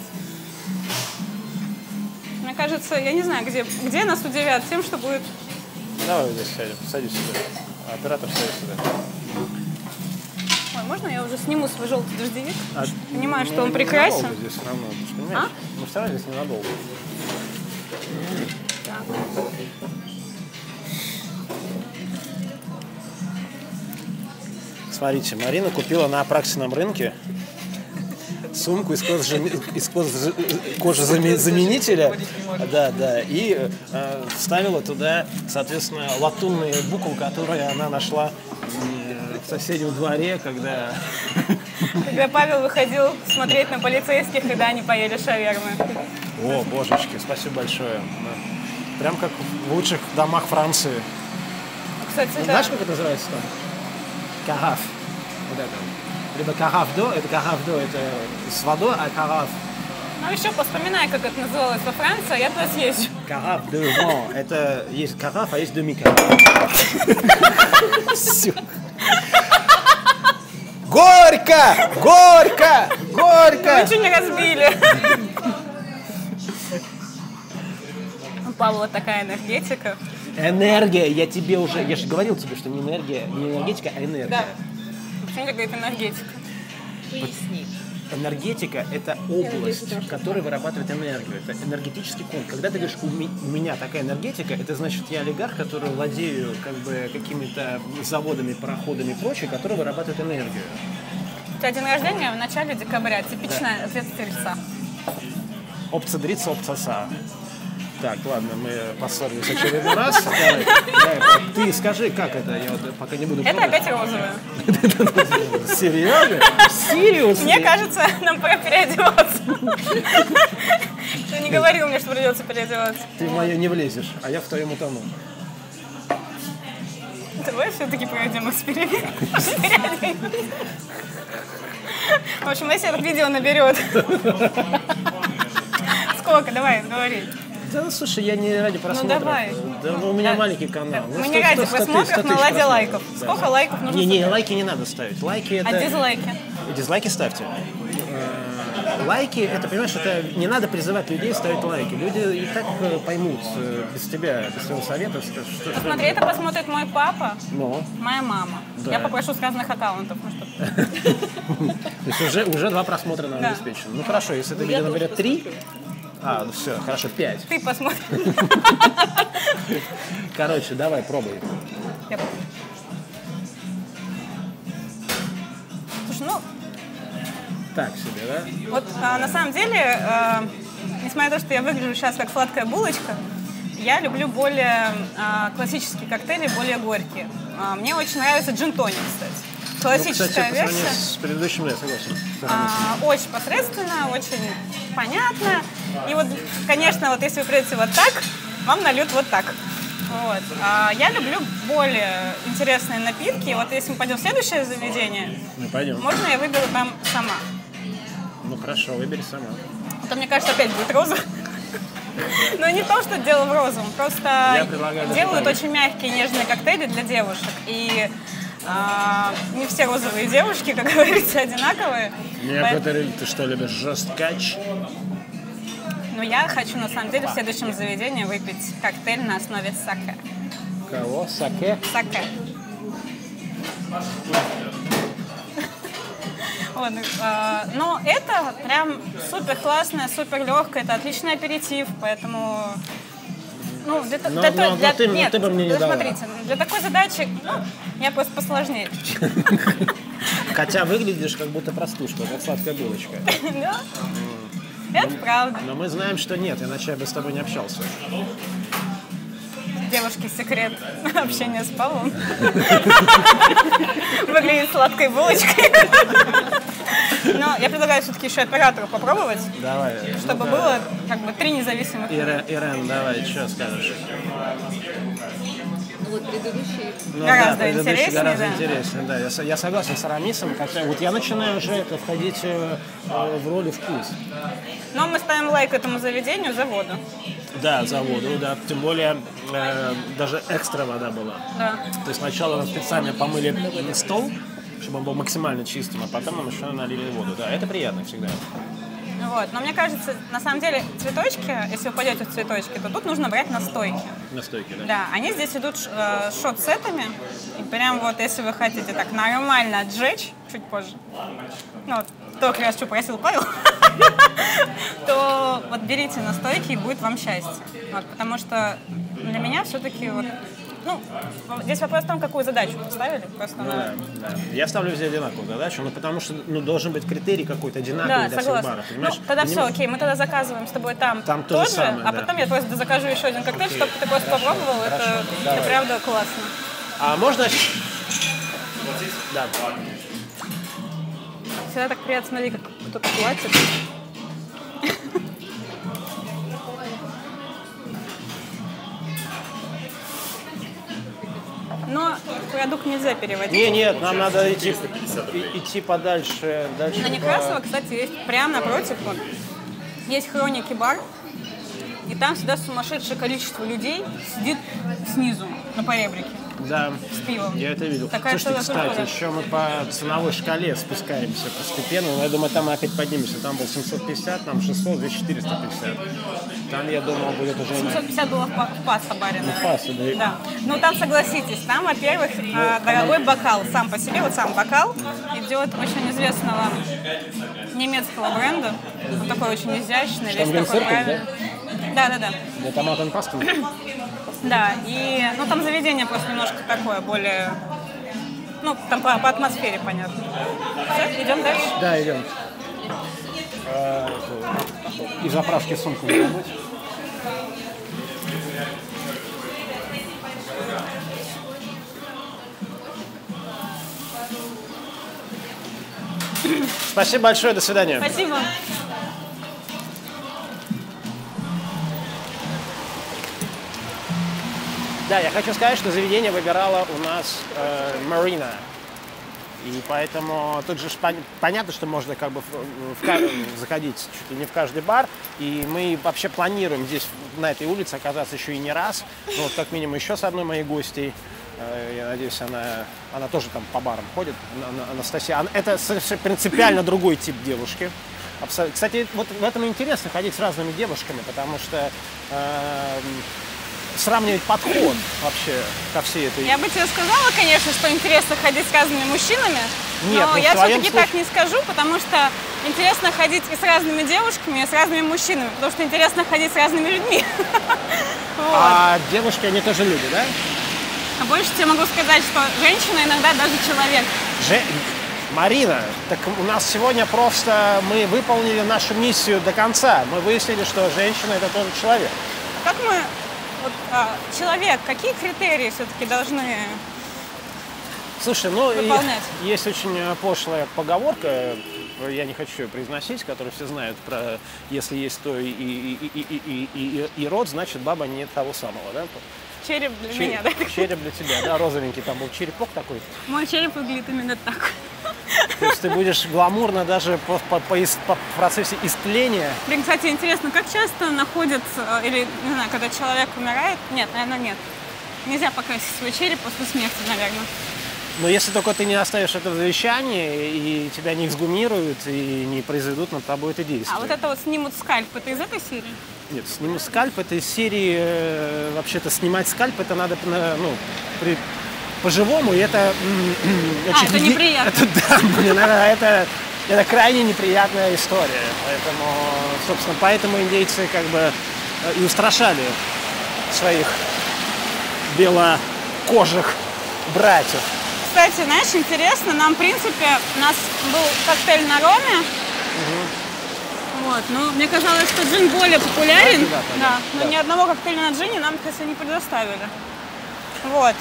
Мне кажется, я не знаю, где, где нас удивят тем, что будет... Давай вот здесь сядем. Садись сюда. Оператор садись сюда. Ой, можно я уже сниму свой желтый дождевик? А, Понимаю, что ну, он прекрасен. ненадолго здесь все равно, ты же понимаешь? А? Мы все равно здесь ненадолго. Так. Смотрите, Марина купила на Апраксином рынке сумку из кожезами- из коже- кожезаменителя, да, да, и э, вставила туда, соответственно, латунные буквы, которые она нашла м, в соседнем дворе, когда... Когда Павел выходил смотреть на полицейских, когда они поели шавермы. О, божечки, спасибо большое. Да. Прям как в лучших домах Франции. Кстати, Ну, да. знаешь, как это называется там? Караф. Вот это. Либо караф до, это караф до, это с водой, а караф. Ну еще поспоминай, как это называлось во Франции, а я туда съезжу. Караф де ван. Это есть караф, а есть деми-караф. Всё. Горько! Горько! Горько! Вы чуть не разбили. У Павла такая энергетика. Энергия, я тебе уже, я же говорил тебе, что не энергия, не энергетика, а энергия. Да. Почему тебе говорит энергетика? Энергетика – это область, которая вырабатывает энергию. Это энергетический контур. Когда ты говоришь, у ми- у меня такая энергетика, это значит, я олигарх, который владею как бы какими-то заводами, пароходами и прочее, которые вырабатывают энергию. У тебя день рождения в начале декабря. Типичный ответ стрельца. Опция дрица, опция са. Так, ладно, мы поссорились очередной раз. Давай, давай, ты скажи, как это, я вот пока не буду Это пробовать. опять розовое. Серьезно? Серьезно? Мне кажется, нам пора переодеваться. Ты не говорил мне, что придется переодеваться. Ты в мое не влезешь, а я в твоем утону. Давай все-таки пройдем эксперимент. Переоденемся. В общем, если это видео наберет. Сколько? Давай, говори. Да, слушай, я не ради просмотров. давай. Да, ну, у меня Да. маленький канал. Мы Ну, не сто- ради сто- сто просмотров, тысяч, сто но тысяч ради просмотров. лайков. Да. Сколько лайков нужно? Не, не, чтобы- лайки не надо ставить. Лайки это... А дизлайки? Дизлайки ставьте. Э, Лайки, это, понимаешь, это не надо призывать людей ставить лайки. Люди и так э, поймут э, без тебя, без твоего совета, что... что- Смотри, это посмотрит мой папа, Ну, моя мама. Да. Я попрошу с разных аккаунтов. Ну, что... то есть уже, уже два просмотра нам Да. обеспечено. Ну хорошо, если это видео наберет три... А, ну все, хорошо, пять. Ты посмотри. Короче, давай, пробуй. Я- Слушай, ну, Так себе, да? вот а, на самом деле, а, несмотря на то, что я выгляжу сейчас как сладкая булочка, я люблю более а, классические коктейли, более горькие. А, мне очень нравится джин-тоник, кстати. классическая ну, кстати, по версия. сравнению с предыдущим, я согласен. А, очень посредственно, очень понятно. И вот, конечно, вот если вы придете вот так, вам нальют вот так. Вот. А я люблю более интересные напитки. Вот если мы пойдем в следующее заведение, Ну, пойдем. можно я выберу там сама? Ну, хорошо, выбери сама. А то, мне кажется, опять будет роза. Но не то, что дело в розовом, просто делают очень мягкие, нежные коктейли для девушек. И а, не все розовые девушки, как говорится, одинаковые. Некоторые, ты что, любишь жесткач? Но я хочу, на самом деле, в следующем заведении выпить коктейль на основе саке. Кого? Саке? Саке. Вот, э, но это прям супер классное, супер легкое, это отличный аперитив, поэтому, ну, для, Но- для, но- но для- ты- но нет, ты бы мне не дала. смотрите, для такой задачи, ну, я просто посложнее. Хотя выглядишь как будто простушка, как сладкая булочка. Да? Это правда. Но мы знаем, что нет, иначе я бы с тобой не общался. Девушки, секрет общения с Павлом. Выглядит сладкой булочкой. Но я предлагаю все-таки еще оператору попробовать, Давай. чтобы ну-ка. было как бы три независимых. Ирен, Ирен, давай, что скажешь? Вот предыдущий. Ну, Гораздо да, предыдущий интереснее, гораздо да. интереснее, да. Я, со- я согласен с Арамисом, хотя вот я начинаю уже это входить э, э, в роли вкус. Но мы ставим лайк этому заведению за воду. Да, за воду, да. Тем более э, даже экстра вода была. Да. То есть сначала нам специально помыли стол, чтобы он был максимально чистым, а потом нам еще налили воду. Да, это приятно всегда. Вот. Но мне кажется, на самом деле цветочки, если вы пойдете в цветочки, то тут нужно брать настойки. На стойке, да? Да, они здесь идут э, шот-сетами. И прям вот, если вы хотите так нормально отжечь, чуть позже, ну вот, то, как раз что просил Павел, то вот берите настойки, и будет вам счастье. Вот, потому что для меня все-таки вот, ну, здесь вопрос в том, какую задачу поставили. Просто Ну, на- да, да. Я ставлю везде одинаковую задачу, ну потому что ну, должен быть критерий какой-то одинаковый Да, для всех согласна. баров, Ну, понимаешь? тогда Ты не все, можешь- окей, мы тогда заказываем с тобой там, Там то тот же же, самое, а да. потом я просто закажу еще один коктейль, чтобы ты просто попробовал. Это, это давай. правда классно. А можно... Да. Всегда так приятно смотреть, как кто-то платит. Но продукт нельзя переводить. Не, нет, нам надо идти, и- идти подальше. Дальше На по- Некрасова, кстати, есть прямо напротив, вот, есть Хроники бар, и там всегда сумасшедшее количество людей сидит снизу, на поребрике, Да, с пивом. я это видел. Такая Слушайте, целая кстати, культура. еще мы по ценовой шкале спускаемся постепенно. Но я думаю, там мы опять поднимемся. Там был семьсот пятьдесят, там шестьсот, здесь четыреста пятьдесят. Там, я думаю, будет уже... семьсот пятьдесят было в па- в Пасха баре, наверное. Пасха, да. Да. Ну там, согласитесь, там, во-первых, а, дорогой бокал сам по себе, вот сам бокал идет очень известного немецкого бренда. Он такой очень изящный, весь такой виндциркуль, правильный. Да, да, да. Для томатной пасты. Да, и ну там заведение просто немножко такое, более, ну там по, по атмосфере понятно. Все, идем дальше. Да, идем. А, И заправки сумку не забудь. Спасибо большое, до свидания. Спасибо. Да, я хочу сказать, что заведение выбирало у нас э, Marina. И поэтому тут же ж пон- понятно, что можно как бы в- в ка- заходить чуть ли не в каждый бар. И мы вообще планируем здесь, на этой улице, оказаться еще и не раз. Ну, вот как минимум еще с одной моей гостьей. Э, Я надеюсь, она, она тоже там по барам ходит. Ана- Ана- Анастасия. Ан- Это совершенно принципиально другой тип девушки. Абсо- Кстати, вот в этом и интересно ходить с разными девушками, потому что эм, сравнивать подход вообще ко всей этой... Я бы тебе сказала, конечно, что интересно ходить с разными мужчинами, Нет, но ну, в я твоем все-таки случае- так не скажу, потому что интересно ходить и с разными девушками, и с разными мужчинами, потому что интересно ходить с разными людьми. Вот. А девушки, они тоже люди, да? А больше тебе могу сказать, что женщина иногда даже человек. Же... Марина, так у нас сегодня просто мы выполнили нашу миссию до конца. Мы выяснили, что женщина это тоже человек. Как мы, вот, а, человек, какие критерии все-таки должны Слушай, ну и выполнять. есть очень пошлая поговорка, я не хочу ее произносить, которую все знают про «если есть то и, и, и, и, и, и, и рот, значит баба не того самого», да? Череп для Череп, меня, да? череп для тебя, да, розовенький там был черепок такой. Мой череп выглядит именно так. То есть ты будешь гламурно даже по, по, по, ис- по процессе истления. Блин, кстати, интересно, как часто находят, э, или, не знаю, когда человек умирает, нет, наверное, нет. Нельзя покрасить свой череп после смерти, наверное. Но если только ты не оставишь это в завещании, и тебя не эксгумируют, и не произведут над тобой это действие. А вот это вот снимут скальп, это из этой серии? Нет, сниму скальп, это из серии, э, вообще-то снимать скальп, это надо, на- ну, при, по-живому, и это м, м, А, это гиги- неприятно. Это, да, блин, это, это, это крайне неприятная история. Поэтому, собственно, поэтому индейцы как бы э, и устрашали своих белокожих братьев. Кстати, знаешь, интересно, нам, в принципе, у нас был коктейль на роме. Вот, но мне казалось, что джин более популярен. Да, да, да, да, но да. ни одного коктейля на джине нам, кстати, не предоставили. Вот.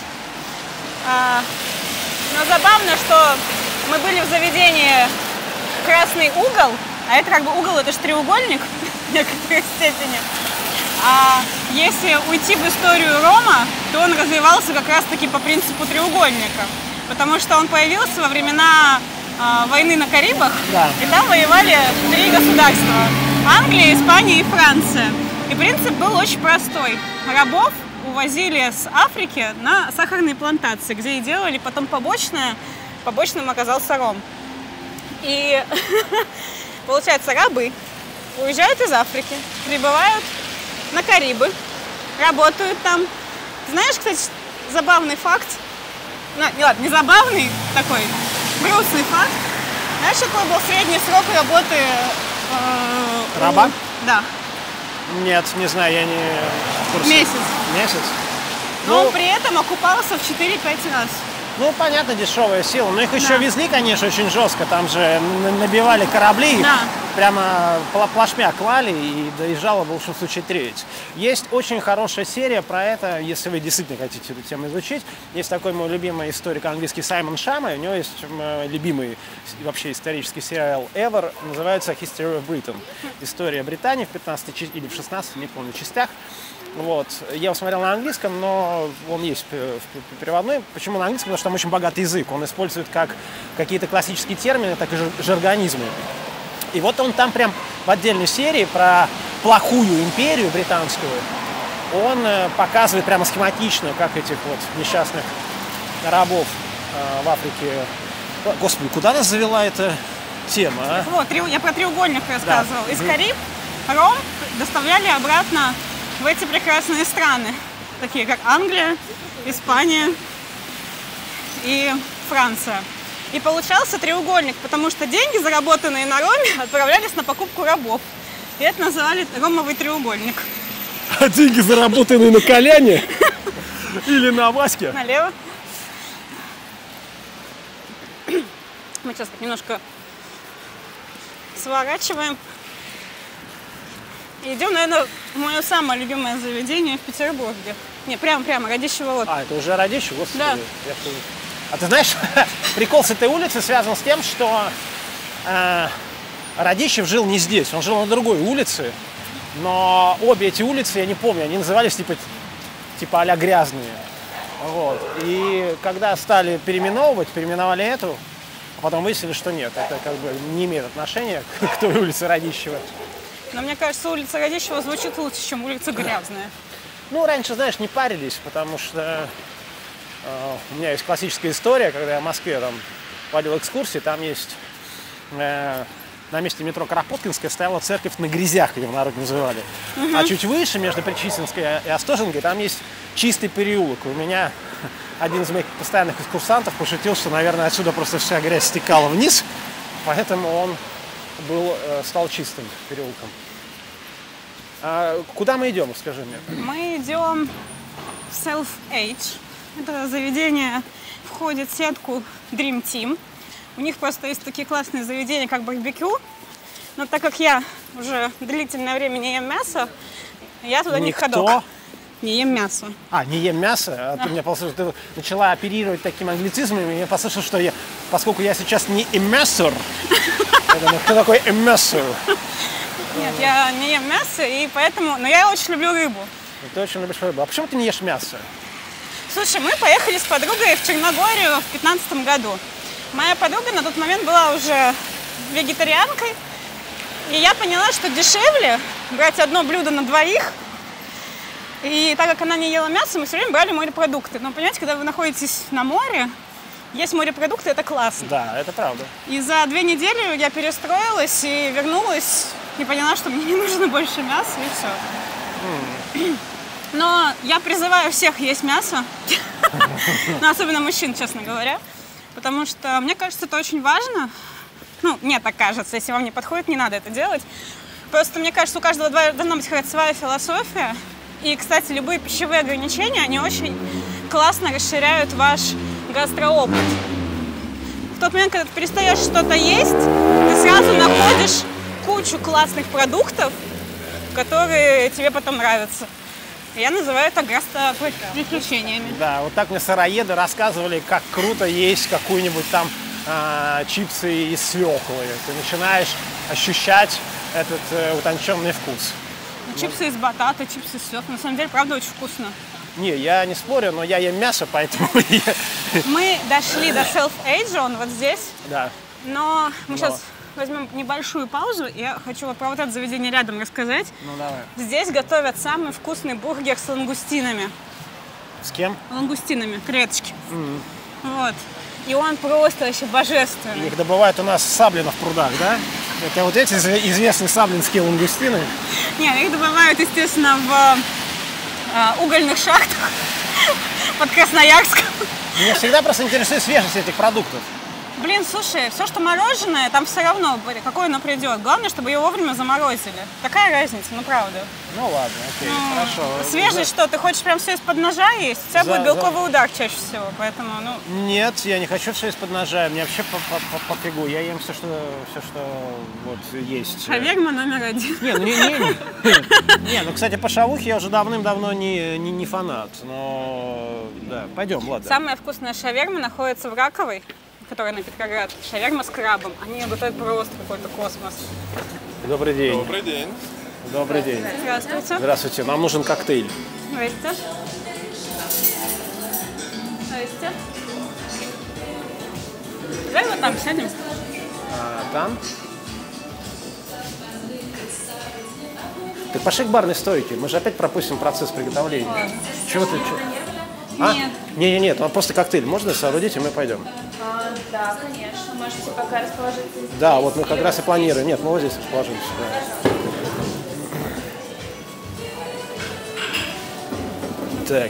А, но забавно, что мы были в заведении «Красный угол», а это как бы угол, это же треугольник в некоторой степени. А если уйти в историю рома, то он развивался как раз-таки по принципу треугольника. Потому что он появился во времена э, войны на Карибах, Да. и там воевали три государства – Англия, Испания и Франция. И принцип был очень простой. Рабов увозили с Африки на сахарные плантации, где и делали потом побочное. Побочным оказался ром. И получается, рабы уезжают из Африки, прибывают на Карибы, работают там. Знаешь, кстати, забавный факт. Ну, не ладно, не забавный, такой грустный факт. Знаешь, какой был средний срок работы э, у- Раба? Да, Нет, не знаю, я не в курсе. месяц. Месяц? Но Ну, он при этом окупался в четыре-пять раз. ну, понятно, дешевая сила. Но их еще Да. везли, конечно, очень жестко. Там же н- набивали корабли, их Да. прямо пла- плашмя клали, и доезжала, в лучшем случае, треть. Есть очень хорошая серия про это, если вы действительно хотите эту тему изучить. Есть такой мой любимый историк английский Саймон Шама, у него есть м, любимый с- вообще исторический сериал ever, называется History of Britain. История Британии в пятнадцати чи- или в шестнадцати, не помню, частях. Вот. Я его смотрел на английском, но он есть п- в переводной. Почему на английском? Потому что там очень богатый язык. Он использует как какие-то классические термины, так и жар- жаргонизмы. И вот он там прям в отдельной серии про плохую империю британскую, он э, показывает прямо схематично, как этих вот несчастных рабов э, в Африке... О, Господи, куда нас завела эта тема, а? Вот, треу- я про треугольник рассказывала. Из Мгм. Кариб ром доставляли обратно в эти прекрасные страны, такие как Англия, Испания и Франция. И получался треугольник, потому что деньги, заработанные на роме, отправлялись на покупку рабов. И это называли ромовый треугольник. А деньги, заработанные на Коляне или на Ваське? Налево. Мы сейчас немножко сворачиваем. И идем, наверное, в мое самое любимое заведение в Петербурге. Не, прямо-прямо, Радищева вот. А, это уже Радищев, господи. Да. Я что- А ты знаешь, прикол с этой улицы связан с тем, что э, Радищев жил не здесь, он жил на другой улице, но обе эти улицы, я не помню, они назывались типа, типа а-ля грязные. Вот. И когда стали переименовывать, переименовали эту, а потом выяснили, что нет, это как бы не имеет отношения к, к той улице Радищева. Но мне кажется, улица Радищева звучит лучше, чем улица Грязная. Ну, раньше, знаешь, не парились, потому что э, у меня есть классическая история, когда я в Москве там водил экскурсии, там есть э, на месте метро Кропоткинская стояла церковь на грязях, ее в народе называли. А чуть выше, между Пречистинской и Остоженкой, там есть чистый переулок. У меня один из моих постоянных экскурсантов пошутил, что, наверное, отсюда просто вся грязь стекала вниз, поэтому он был, э, стал чистым переулком. А куда мы идем, скажи мне? Мы идем в Self Age. Это заведение входит в сетку Dream Team. У них просто есть такие классные заведения, как барбекю. Но так как я уже длительное время не ем мясо, я туда не в ходок. Никто Не ем мясо. А, не ем мясо? А ты меня послушал, ты начала оперировать таким англицизмом, и я послышал, что я, поскольку я сейчас не иммессор, кто такой иммессор? Нет, я не ем мясо, и поэтому... Но я очень люблю рыбу. Ты очень любишь рыбу. А почему ты не ешь мясо? Слушай, мы поехали с подругой в Черногорию в пятнадцатом году. Моя подруга на тот момент была уже вегетарианкой, и я поняла, что дешевле брать одно блюдо на двоих. И так как она не ела мясо, мы все время брали морепродукты. Но понимаете, когда вы находитесь на море, есть морепродукты, это классно. Да, это правда. И за две недели я перестроилась и вернулась, и поняла, что мне не нужно больше мяса, и все. Mm. Но я призываю всех есть мясо, ну, особенно мужчин, честно говоря, потому что мне кажется, это очень важно. Ну, мне так кажется, если вам не подходит, не надо это делать. Просто мне кажется, у каждого должна быть какая-то своя философия. И, кстати, любые пищевые ограничения, они очень классно расширяют ваш гастроопыт. В тот момент, когда ты перестаешь что-то есть, ты сразу находишь кучу классных продуктов, которые тебе потом нравятся. Я называю это гастроприключениями. Да, вот так мне сыроеды рассказывали, как круто есть какую-нибудь там а, чипсы из свеклы. Ты начинаешь ощущать этот э, утонченный вкус. Чипсы из батата, чипсы из свеклы. На самом деле, правда, очень вкусно. Не, я не спорю, но я ем мясо, поэтому я... Мы дошли до self-age, он вот здесь. Да. Но мы но. сейчас возьмем небольшую паузу. Я хочу вот про вот это заведение рядом рассказать. Ну, давай. Здесь готовят самый вкусный бургер с лангустинами. С кем? Лангустинами, креветочки. Mm-hmm. Вот. И он просто вообще божественный. Их добывают у нас в Саблино в прудах, да? Это вот эти известные саблинские лангустины? Нет, их добывают, естественно, в э, угольных шахтах под Красноярском. Меня всегда просто интересует свежесть этих продуктов. Блин, слушай, все, что мороженое, там все равно, какое оно придет. Главное, чтобы его вовремя заморозили. Такая разница, ну правда. Ну ладно, окей, ну, хорошо. Свежесть что, ты хочешь прям все из-под ножа есть? У тебя за, будет белковый за... удар чаще всего, поэтому, ну... Нет, я не хочу все из-под ножа, мне вообще пофигу. Я ем все, что, все, что вот есть. Шаверма номер один. Не, ну не, не, не. Не, ну, кстати, по шавухе я уже давным-давно не, не, не фанат, но, да, пойдем, ладно. Самая вкусная шаверма находится в Раковой, которая на Петроград. Шаверма с крабом. Они ее готовят просто какой-то космос. Добрый день. Добрый день. Добрый день. Здравствуйте. Здравствуйте. Нам нужен коктейль. Здрасте. Здрасте. Давай вот там сядем. А, там? Так пошли к барной стойке. Мы же опять пропустим процесс приготовления. Ладно. Чего ты? Чего? А? Нет. Не, не, нет, он просто коктейль. Можно соорудить, и мы пойдем. А, да, конечно. Можете пока расположиться здесь. Да, вот мы как раз и планируем. Нет, мы вот здесь расположимся. Да. Так.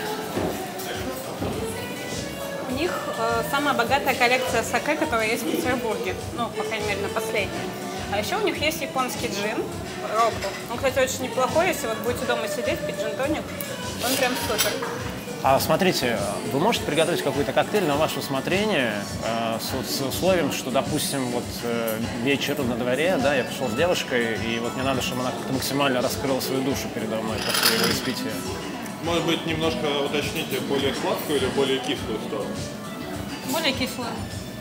У них э, самая богатая коллекция саке, которая есть в Петербурге. Ну, по крайней мере, на последней. А еще у них есть японский джин, Рокко. Он, кстати, очень неплохой, если вот будете дома сидеть, пить джин-тоник. Он прям супер. А смотрите, вы можете приготовить какой-то коктейль на ваше усмотрение э, с, с условием, что, допустим, вот э, вечер на дворе, да, я пришел с девушкой, и вот мне надо, чтобы она как-то максимально раскрыла свою душу передо мной после его испития. Может быть, немножко уточните более сладкую или более кислую сторону? Более кислый.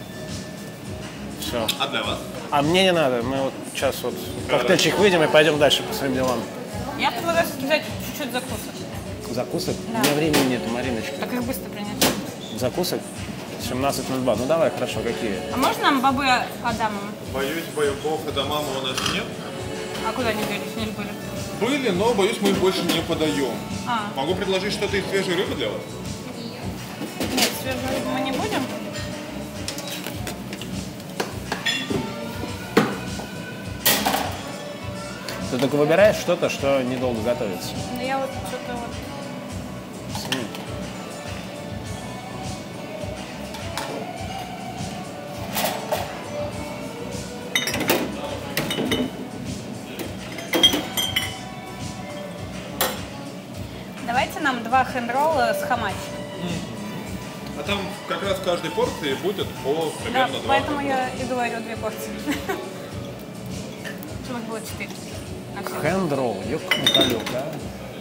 Все. А для вас? А мне не надо, мы вот сейчас вот коктейльчик выйдем и пойдем дальше по своим делам. Я предлагаю взять чуть-чуть закусок. Закусок? Да. У меня времени нет, Мариночка. Так их быстро принять. Закусок? семнадцать ноль два. Ну давай, хорошо, какие? А можно нам бобы Адамова? Боюсь, боевков и домама у нас нет. А куда они делись? Не были? Были, но, боюсь, мы их больше не подаем. А. Могу предложить что-то из свежей рыбы для вас? Нет, свежую рыбу мы не будем. Ты только выбираешь что-то, что недолго готовится. Ну я вот что-то вот... Давайте нам два хенд-ролла с хамачи. А там как раз в каждой порции будет по Да, примерно два. поэтому я и говорю две порции. Чтобы их было четыре. Хенд-ролл, ёк-моталёк, да?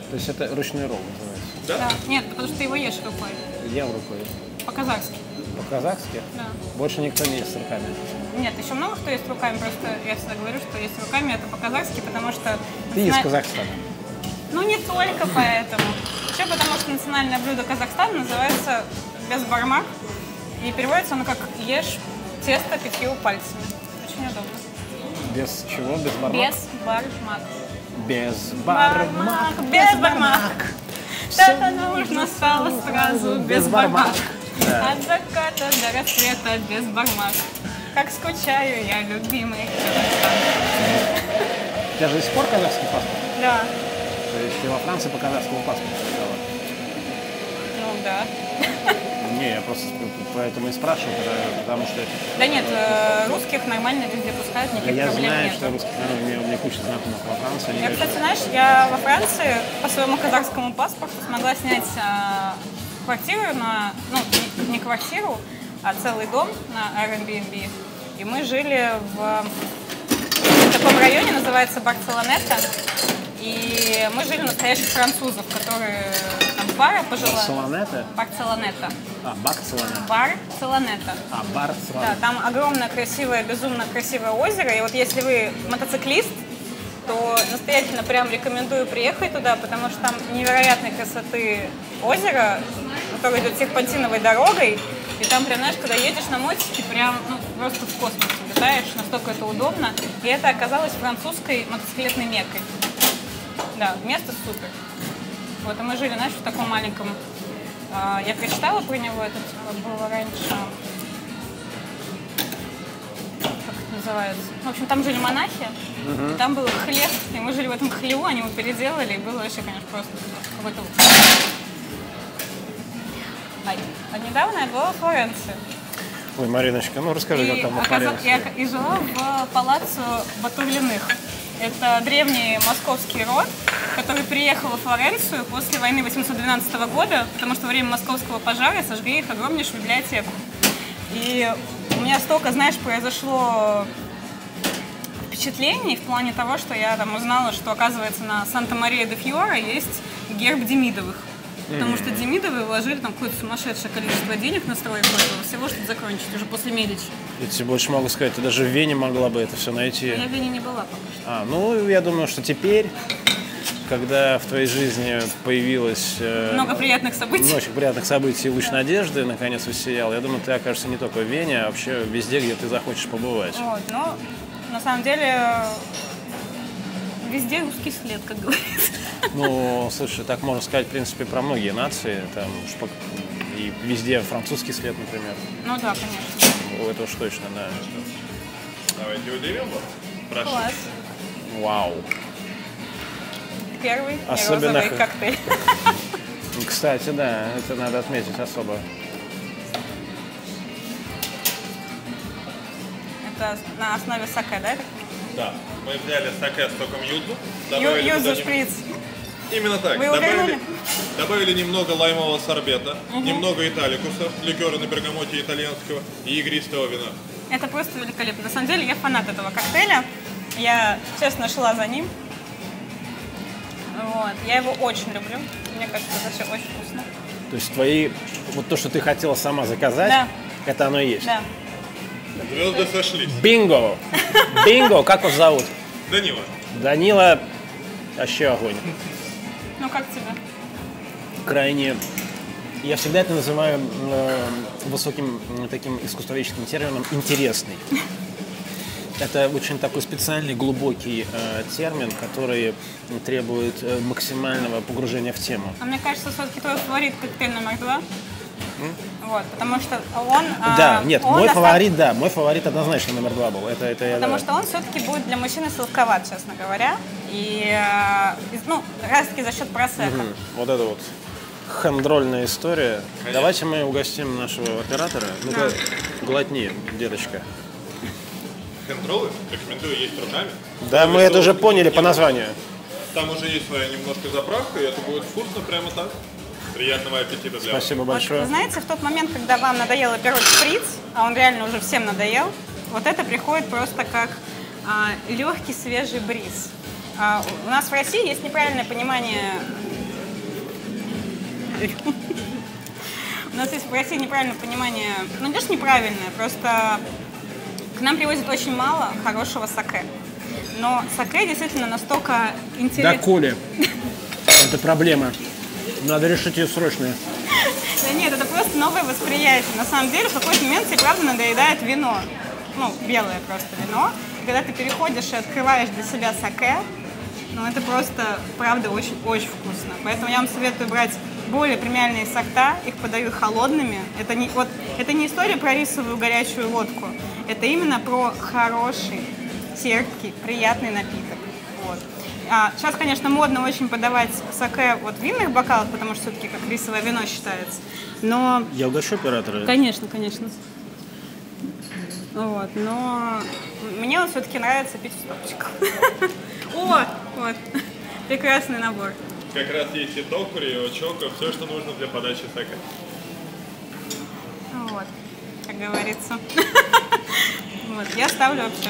То есть это ручной ролл называется? Да? Да. Нет, потому что ты его ешь рукой. Ем рукой. По-казахски. По-казахски? Да. Больше никто не ест руками. Нет, еще много кто ест руками, просто я всегда говорю, что есть руками это по-казахски, потому что... Ты из национа- Казахстана. Ну, не только поэтому. Еще потому что национальное блюдо Казахстана называется безбармак, и переводится оно как «ешь тесто пятью пальцами». Очень удобно. Без чего? Без бармак? Безбармак. Без Бармак, бармак. безбармак. Что-то нужно стало сразу безбармак. Да. От заката до рассвета безбармак. Как скучаю я, любимый Казахстан. У тебя же до сих пор казахский паспорт? Да, То есть ты во Франции по казахскому паспорту сказала? ну да. Не, я просто поэтому и спрашиваю, потому- потому что Да нет, э, русских нормально везде пускают, никаких я проблем знаю, нет. что русский народ, у меня, у меня куча знакомых во Франции. они Я, говорят, кстати, знаешь, я во Франции по своему казахскому паспорту смогла снять а, квартиру на, ну, не, не квартиру, а целый дом на Airbnb. И мы жили в, в таком районе, называется Барселонета. И мы жили у настоящих французов, которые там бара пожила. Барселонета? Барселонета. А, Барселона. Барселонета. А, Да, Барселона. там огромное, красивое, безумно красивое озеро. И вот если вы мотоциклист, то настоятельно прям рекомендую приехать туда, потому что там невероятной красоты озеро, которое идет серпантиновой дорогой. И там прям, знаешь, когда едешь на мотике, прям ну, просто в космосе летаешь, настолько это удобно. И это оказалось французской мотоциклетной меккой. Да, место супер. Вот, и мы жили, знаешь, в таком маленьком... э, я прочитала про него, это было раньше... Как это называется? В общем, там жили монахи, и там был хлев, и мы жили в этом хлеву, они его переделали, и было вообще, конечно, просто какой-то... А, а недавно я была в Флоренции. Ой, Мариночка, ну расскажи, И, как там оказа- Флоренции. я и жила в палаццо Батурляных. Это древний московский род, который приехал во Флоренцию после войны восемьсот двенадцатого года, потому что во время московского пожара сожгли их огромнейшую библиотеку. И у меня столько, знаешь, произошло впечатлений в плане того, что я там узнала, что, оказывается, на Санта-Мария-де-Фьора есть герб Демидовых. Потому что Демидовы вложили там какое-то сумасшедшее количество денег на стройку этого всего, чтобы закончить уже после Медичи. Я тебе больше могу сказать, ты даже в Вене могла бы это все найти. Я в Вене не была пока что. А, ну, я думаю, что теперь, когда в твоей жизни появилось э, Много приятных событий. много приятных событий, луч надежды наконец воссиял, я думаю, ты окажешься не только в Вене, а вообще везде, где ты захочешь побывать. Вот, но на самом деле везде русский след, как говорится. Ну, слушай, так можно сказать, в принципе, про многие нации, там, шпак- и везде французский след, например. Ну да, конечно. У этого уж точно, да. Давайте удивим вас. Прошу. Класс. Вау. Первый Особенно розовый х- коктейль. Кстати, да, это надо отметить особо. Это на основе саке, да? Да, мы взяли саке с соком юзу, Ю- добавили Юзу туда нем- шприц. Именно так. Вы его добавили, вернули? добавили немного лаймового сорбета, немного италикуса, ликера на бергамоте итальянского и игристого вина. Это просто великолепно. На самом деле я фанат этого коктейля. Я, честно, шла за ним. Вот. Я его очень люблю. Мне кажется, это все очень вкусно. То есть твои, вот то, что ты хотела сама заказать, Да. это оно и есть. Да. Звезды сошлись. Бинго! Бинго! Как вас зовут? Данила. Данила, вообще огонь. Ну как тебе? Крайне... Я всегда это называю э, высоким м, таким искусствоведческим термином «интересный». Это очень такой специальный, глубокий э, термин, который требует э, максимального погружения в тему. А мне кажется, все-таки твой фаворит коктейль номер два. Вот, потому что он... а, Да, нет, он мой доста- фаворит, да, мой фаворит однозначно номер два был. Это, это я, Потому да. что он все-таки будет для мужчины сладковат, честно говоря. И, э, из- ну, раз таки за счет просека. Мгм. Вот это вот хандрольная история. Давайте мы угостим нашего оператора. Ну-ка, глотни, деточка. Хендролы рекомендую есть руками. Да, мы это уже поняли по названию. Там уже есть своя немножко заправка, и это будет вкусно прямо так. Приятного аппетита для вас. Спасибо Вот, большое. вы знаете, в тот момент, когда вам надоело пирог шприц, а он реально уже всем надоел, вот это приходит просто как а, легкий свежий бриз. А, у нас в России есть неправильное понимание берем. У нас есть в России неправильное понимание, ну, не неправильное, просто к нам привозят очень мало хорошего саке. Но саке действительно настолько интересно. Да, Коля, это проблема. Надо решить ее срочно. Да нет, это просто новое восприятие. На самом деле, в какой-то момент тебе правда надоедает вино. Ну, белое просто вино. И когда ты переходишь и открываешь для себя саке, ну, это просто, правда, очень-очень вкусно. Поэтому я вам советую брать более премиальные сорта, их подают холодными. Это не, вот, это не история про рисовую горячую водку. Это именно про хороший, терпкий, приятный напиток. Вот. А, сейчас, конечно, модно очень подавать саке вот в винных бокалах, потому что все-таки как рисовое вино считается. Но... Я угощу оператора? Конечно, конечно. Вот, но мне вот все-таки нравится пить в стопчиках. О, вот, прекрасный набор. Как раз есть и токури, и очока, все, что нужно для подачи саке. Вот, как говорится. Вот, я ставлю вообще...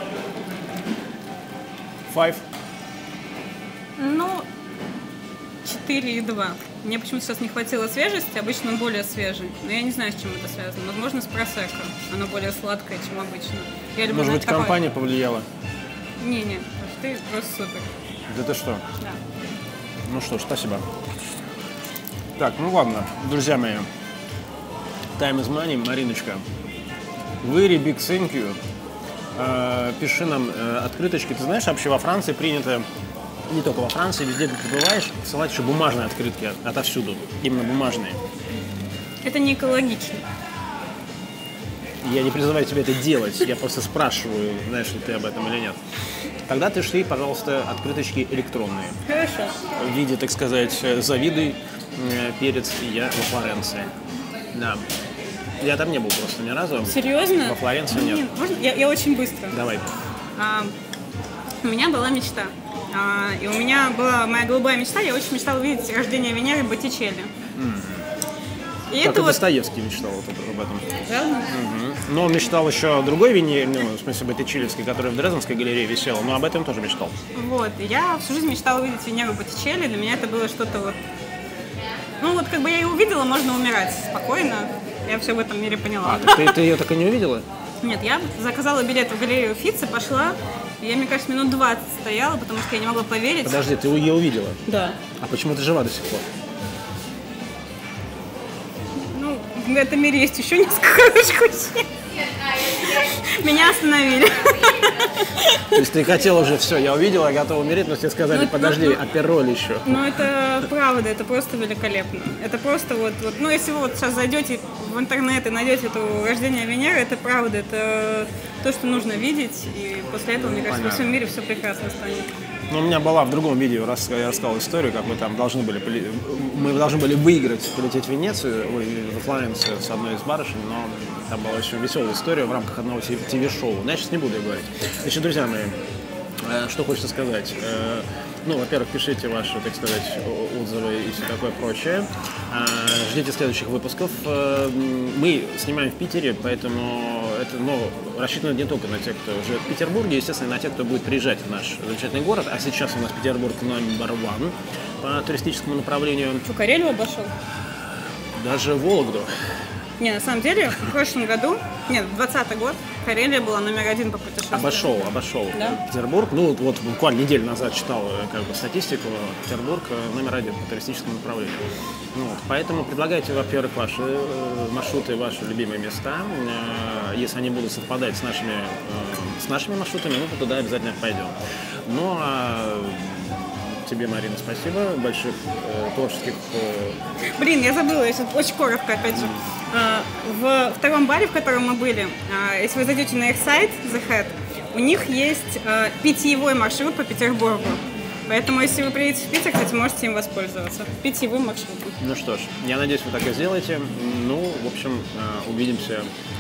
Five. Ну, четыре и два. Мне почему-то сейчас не хватило свежести, обычно он более свежий. Но я не знаю, с чем это связано. Возможно, с просекко. Оно более сладкое, чем обычно. Я люблю, Может быть, такое... компания повлияла? Не-не, ты просто супер. Да ты что? Да. Ну что ж, спасибо. Так, ну ладно, друзья мои. Time is money, Мариночка. Very big thank you. Э, пиши нам э, открыточки. Ты знаешь, вообще во Франции принято, не только во Франции, везде, где ты бываешь, ссылать еще бумажные открытки отовсюду. Именно бумажные. Это не экологично. Я не призываю тебя это делать, я просто спрашиваю, знаешь ли ты об этом или нет. Тогда ты шли, пожалуйста, открыточки электронные. Хорошо. В виде, так сказать, завидуй, перец, и я во Флоренции. Да. Я там не был просто ни разу. Серьезно? Во Флоренции нет. Нет, можно? Я, я очень быстро. Давай. А, у меня была мечта. А, и у меня была моя голубая мечта. Я очень мечтала увидеть рождение Венеры Боттичелли. Mm. И Как это и вот... Достоевский мечтал вот об этом. Правда? Угу. Но он мечтал еще о другой Венере, ну, в смысле Боттичеллевской, которая в Дрезденской галерее висела, но об этом тоже мечтал. Вот. И я всю жизнь мечтала увидеть Венеру Боттичелли. Для меня это было что-то вот... Ну вот как бы я ее увидела, можно умирать спокойно. Я все в этом мире поняла. А, так ты, ты ее так и не увидела? Нет, я заказала билет в галерею Уффици, пошла. И я, мне кажется, минут двадцать стояла, потому что я не могла поверить. Подожди, ты ее увидела? Да. А почему ты жива до сих пор? Ну, в этом мире есть еще несколько хороших мужчин. Меня остановили. То есть ты хотела уже все, я увидела, я готова умереть, но тебе сказали, Ну, подожди, ну, а перроль еще. Ну, это правда, это просто великолепно. Это просто вот, вот, ну, если вы вот сейчас зайдете в интернет и найдете это рождение Венеры, это правда, это то, что нужно видеть, и после этого, мне кажется, во всем мире все прекрасно станет. Ну, у меня была в другом видео, раз я рассказал историю, как мы там должны были, мы должны были выиграть, полететь в Венецию, ой, во Флоренцию с одной из барышень, но там была очень веселая история в рамках одного ТВ-шоу. Но я сейчас не буду ее говорить. Значит, друзья мои, что хочется сказать. Ну, во-первых, пишите ваши, так сказать, отзывы и все такое прочее. Ждите следующих выпусков. Мы снимаем в Питере, поэтому это, ну, рассчитано не только на тех, кто живет в Петербурге, естественно, и на тех, кто будет приезжать в наш замечательный город. А сейчас у нас Петербург номер один по туристическому направлению. Что, Карелию обошел? Даже Вологду. Не, на самом деле, в прошлом году, нет, двадцатый год, Карелия была номер один по путешествию. Обошел, обошел Да? Петербург. Ну, вот буквально неделю назад читал как бы статистику. Петербург номер один по туристическому направлению. Вот. Поэтому предлагайте, во-первых, ваши маршруты, ваши любимые места. Если они будут совпадать с нашими, с нашими маршрутами, мы туда обязательно пойдем. Ну, а тебе, Марина, спасибо. Больших э, творческих... Э... Блин, я забыла, я сейчас очень коротко, опять же. А, в втором баре, в котором мы были, а, если вы зайдете на их сайт, The Head, у них есть а, питьевой маршрут по Петербургу. Поэтому, если вы приедете в Питер, кстати, можете им воспользоваться. Питьевым маршрутом. Ну что ж, я надеюсь, вы так и сделаете. Ну, в общем, э, увидимся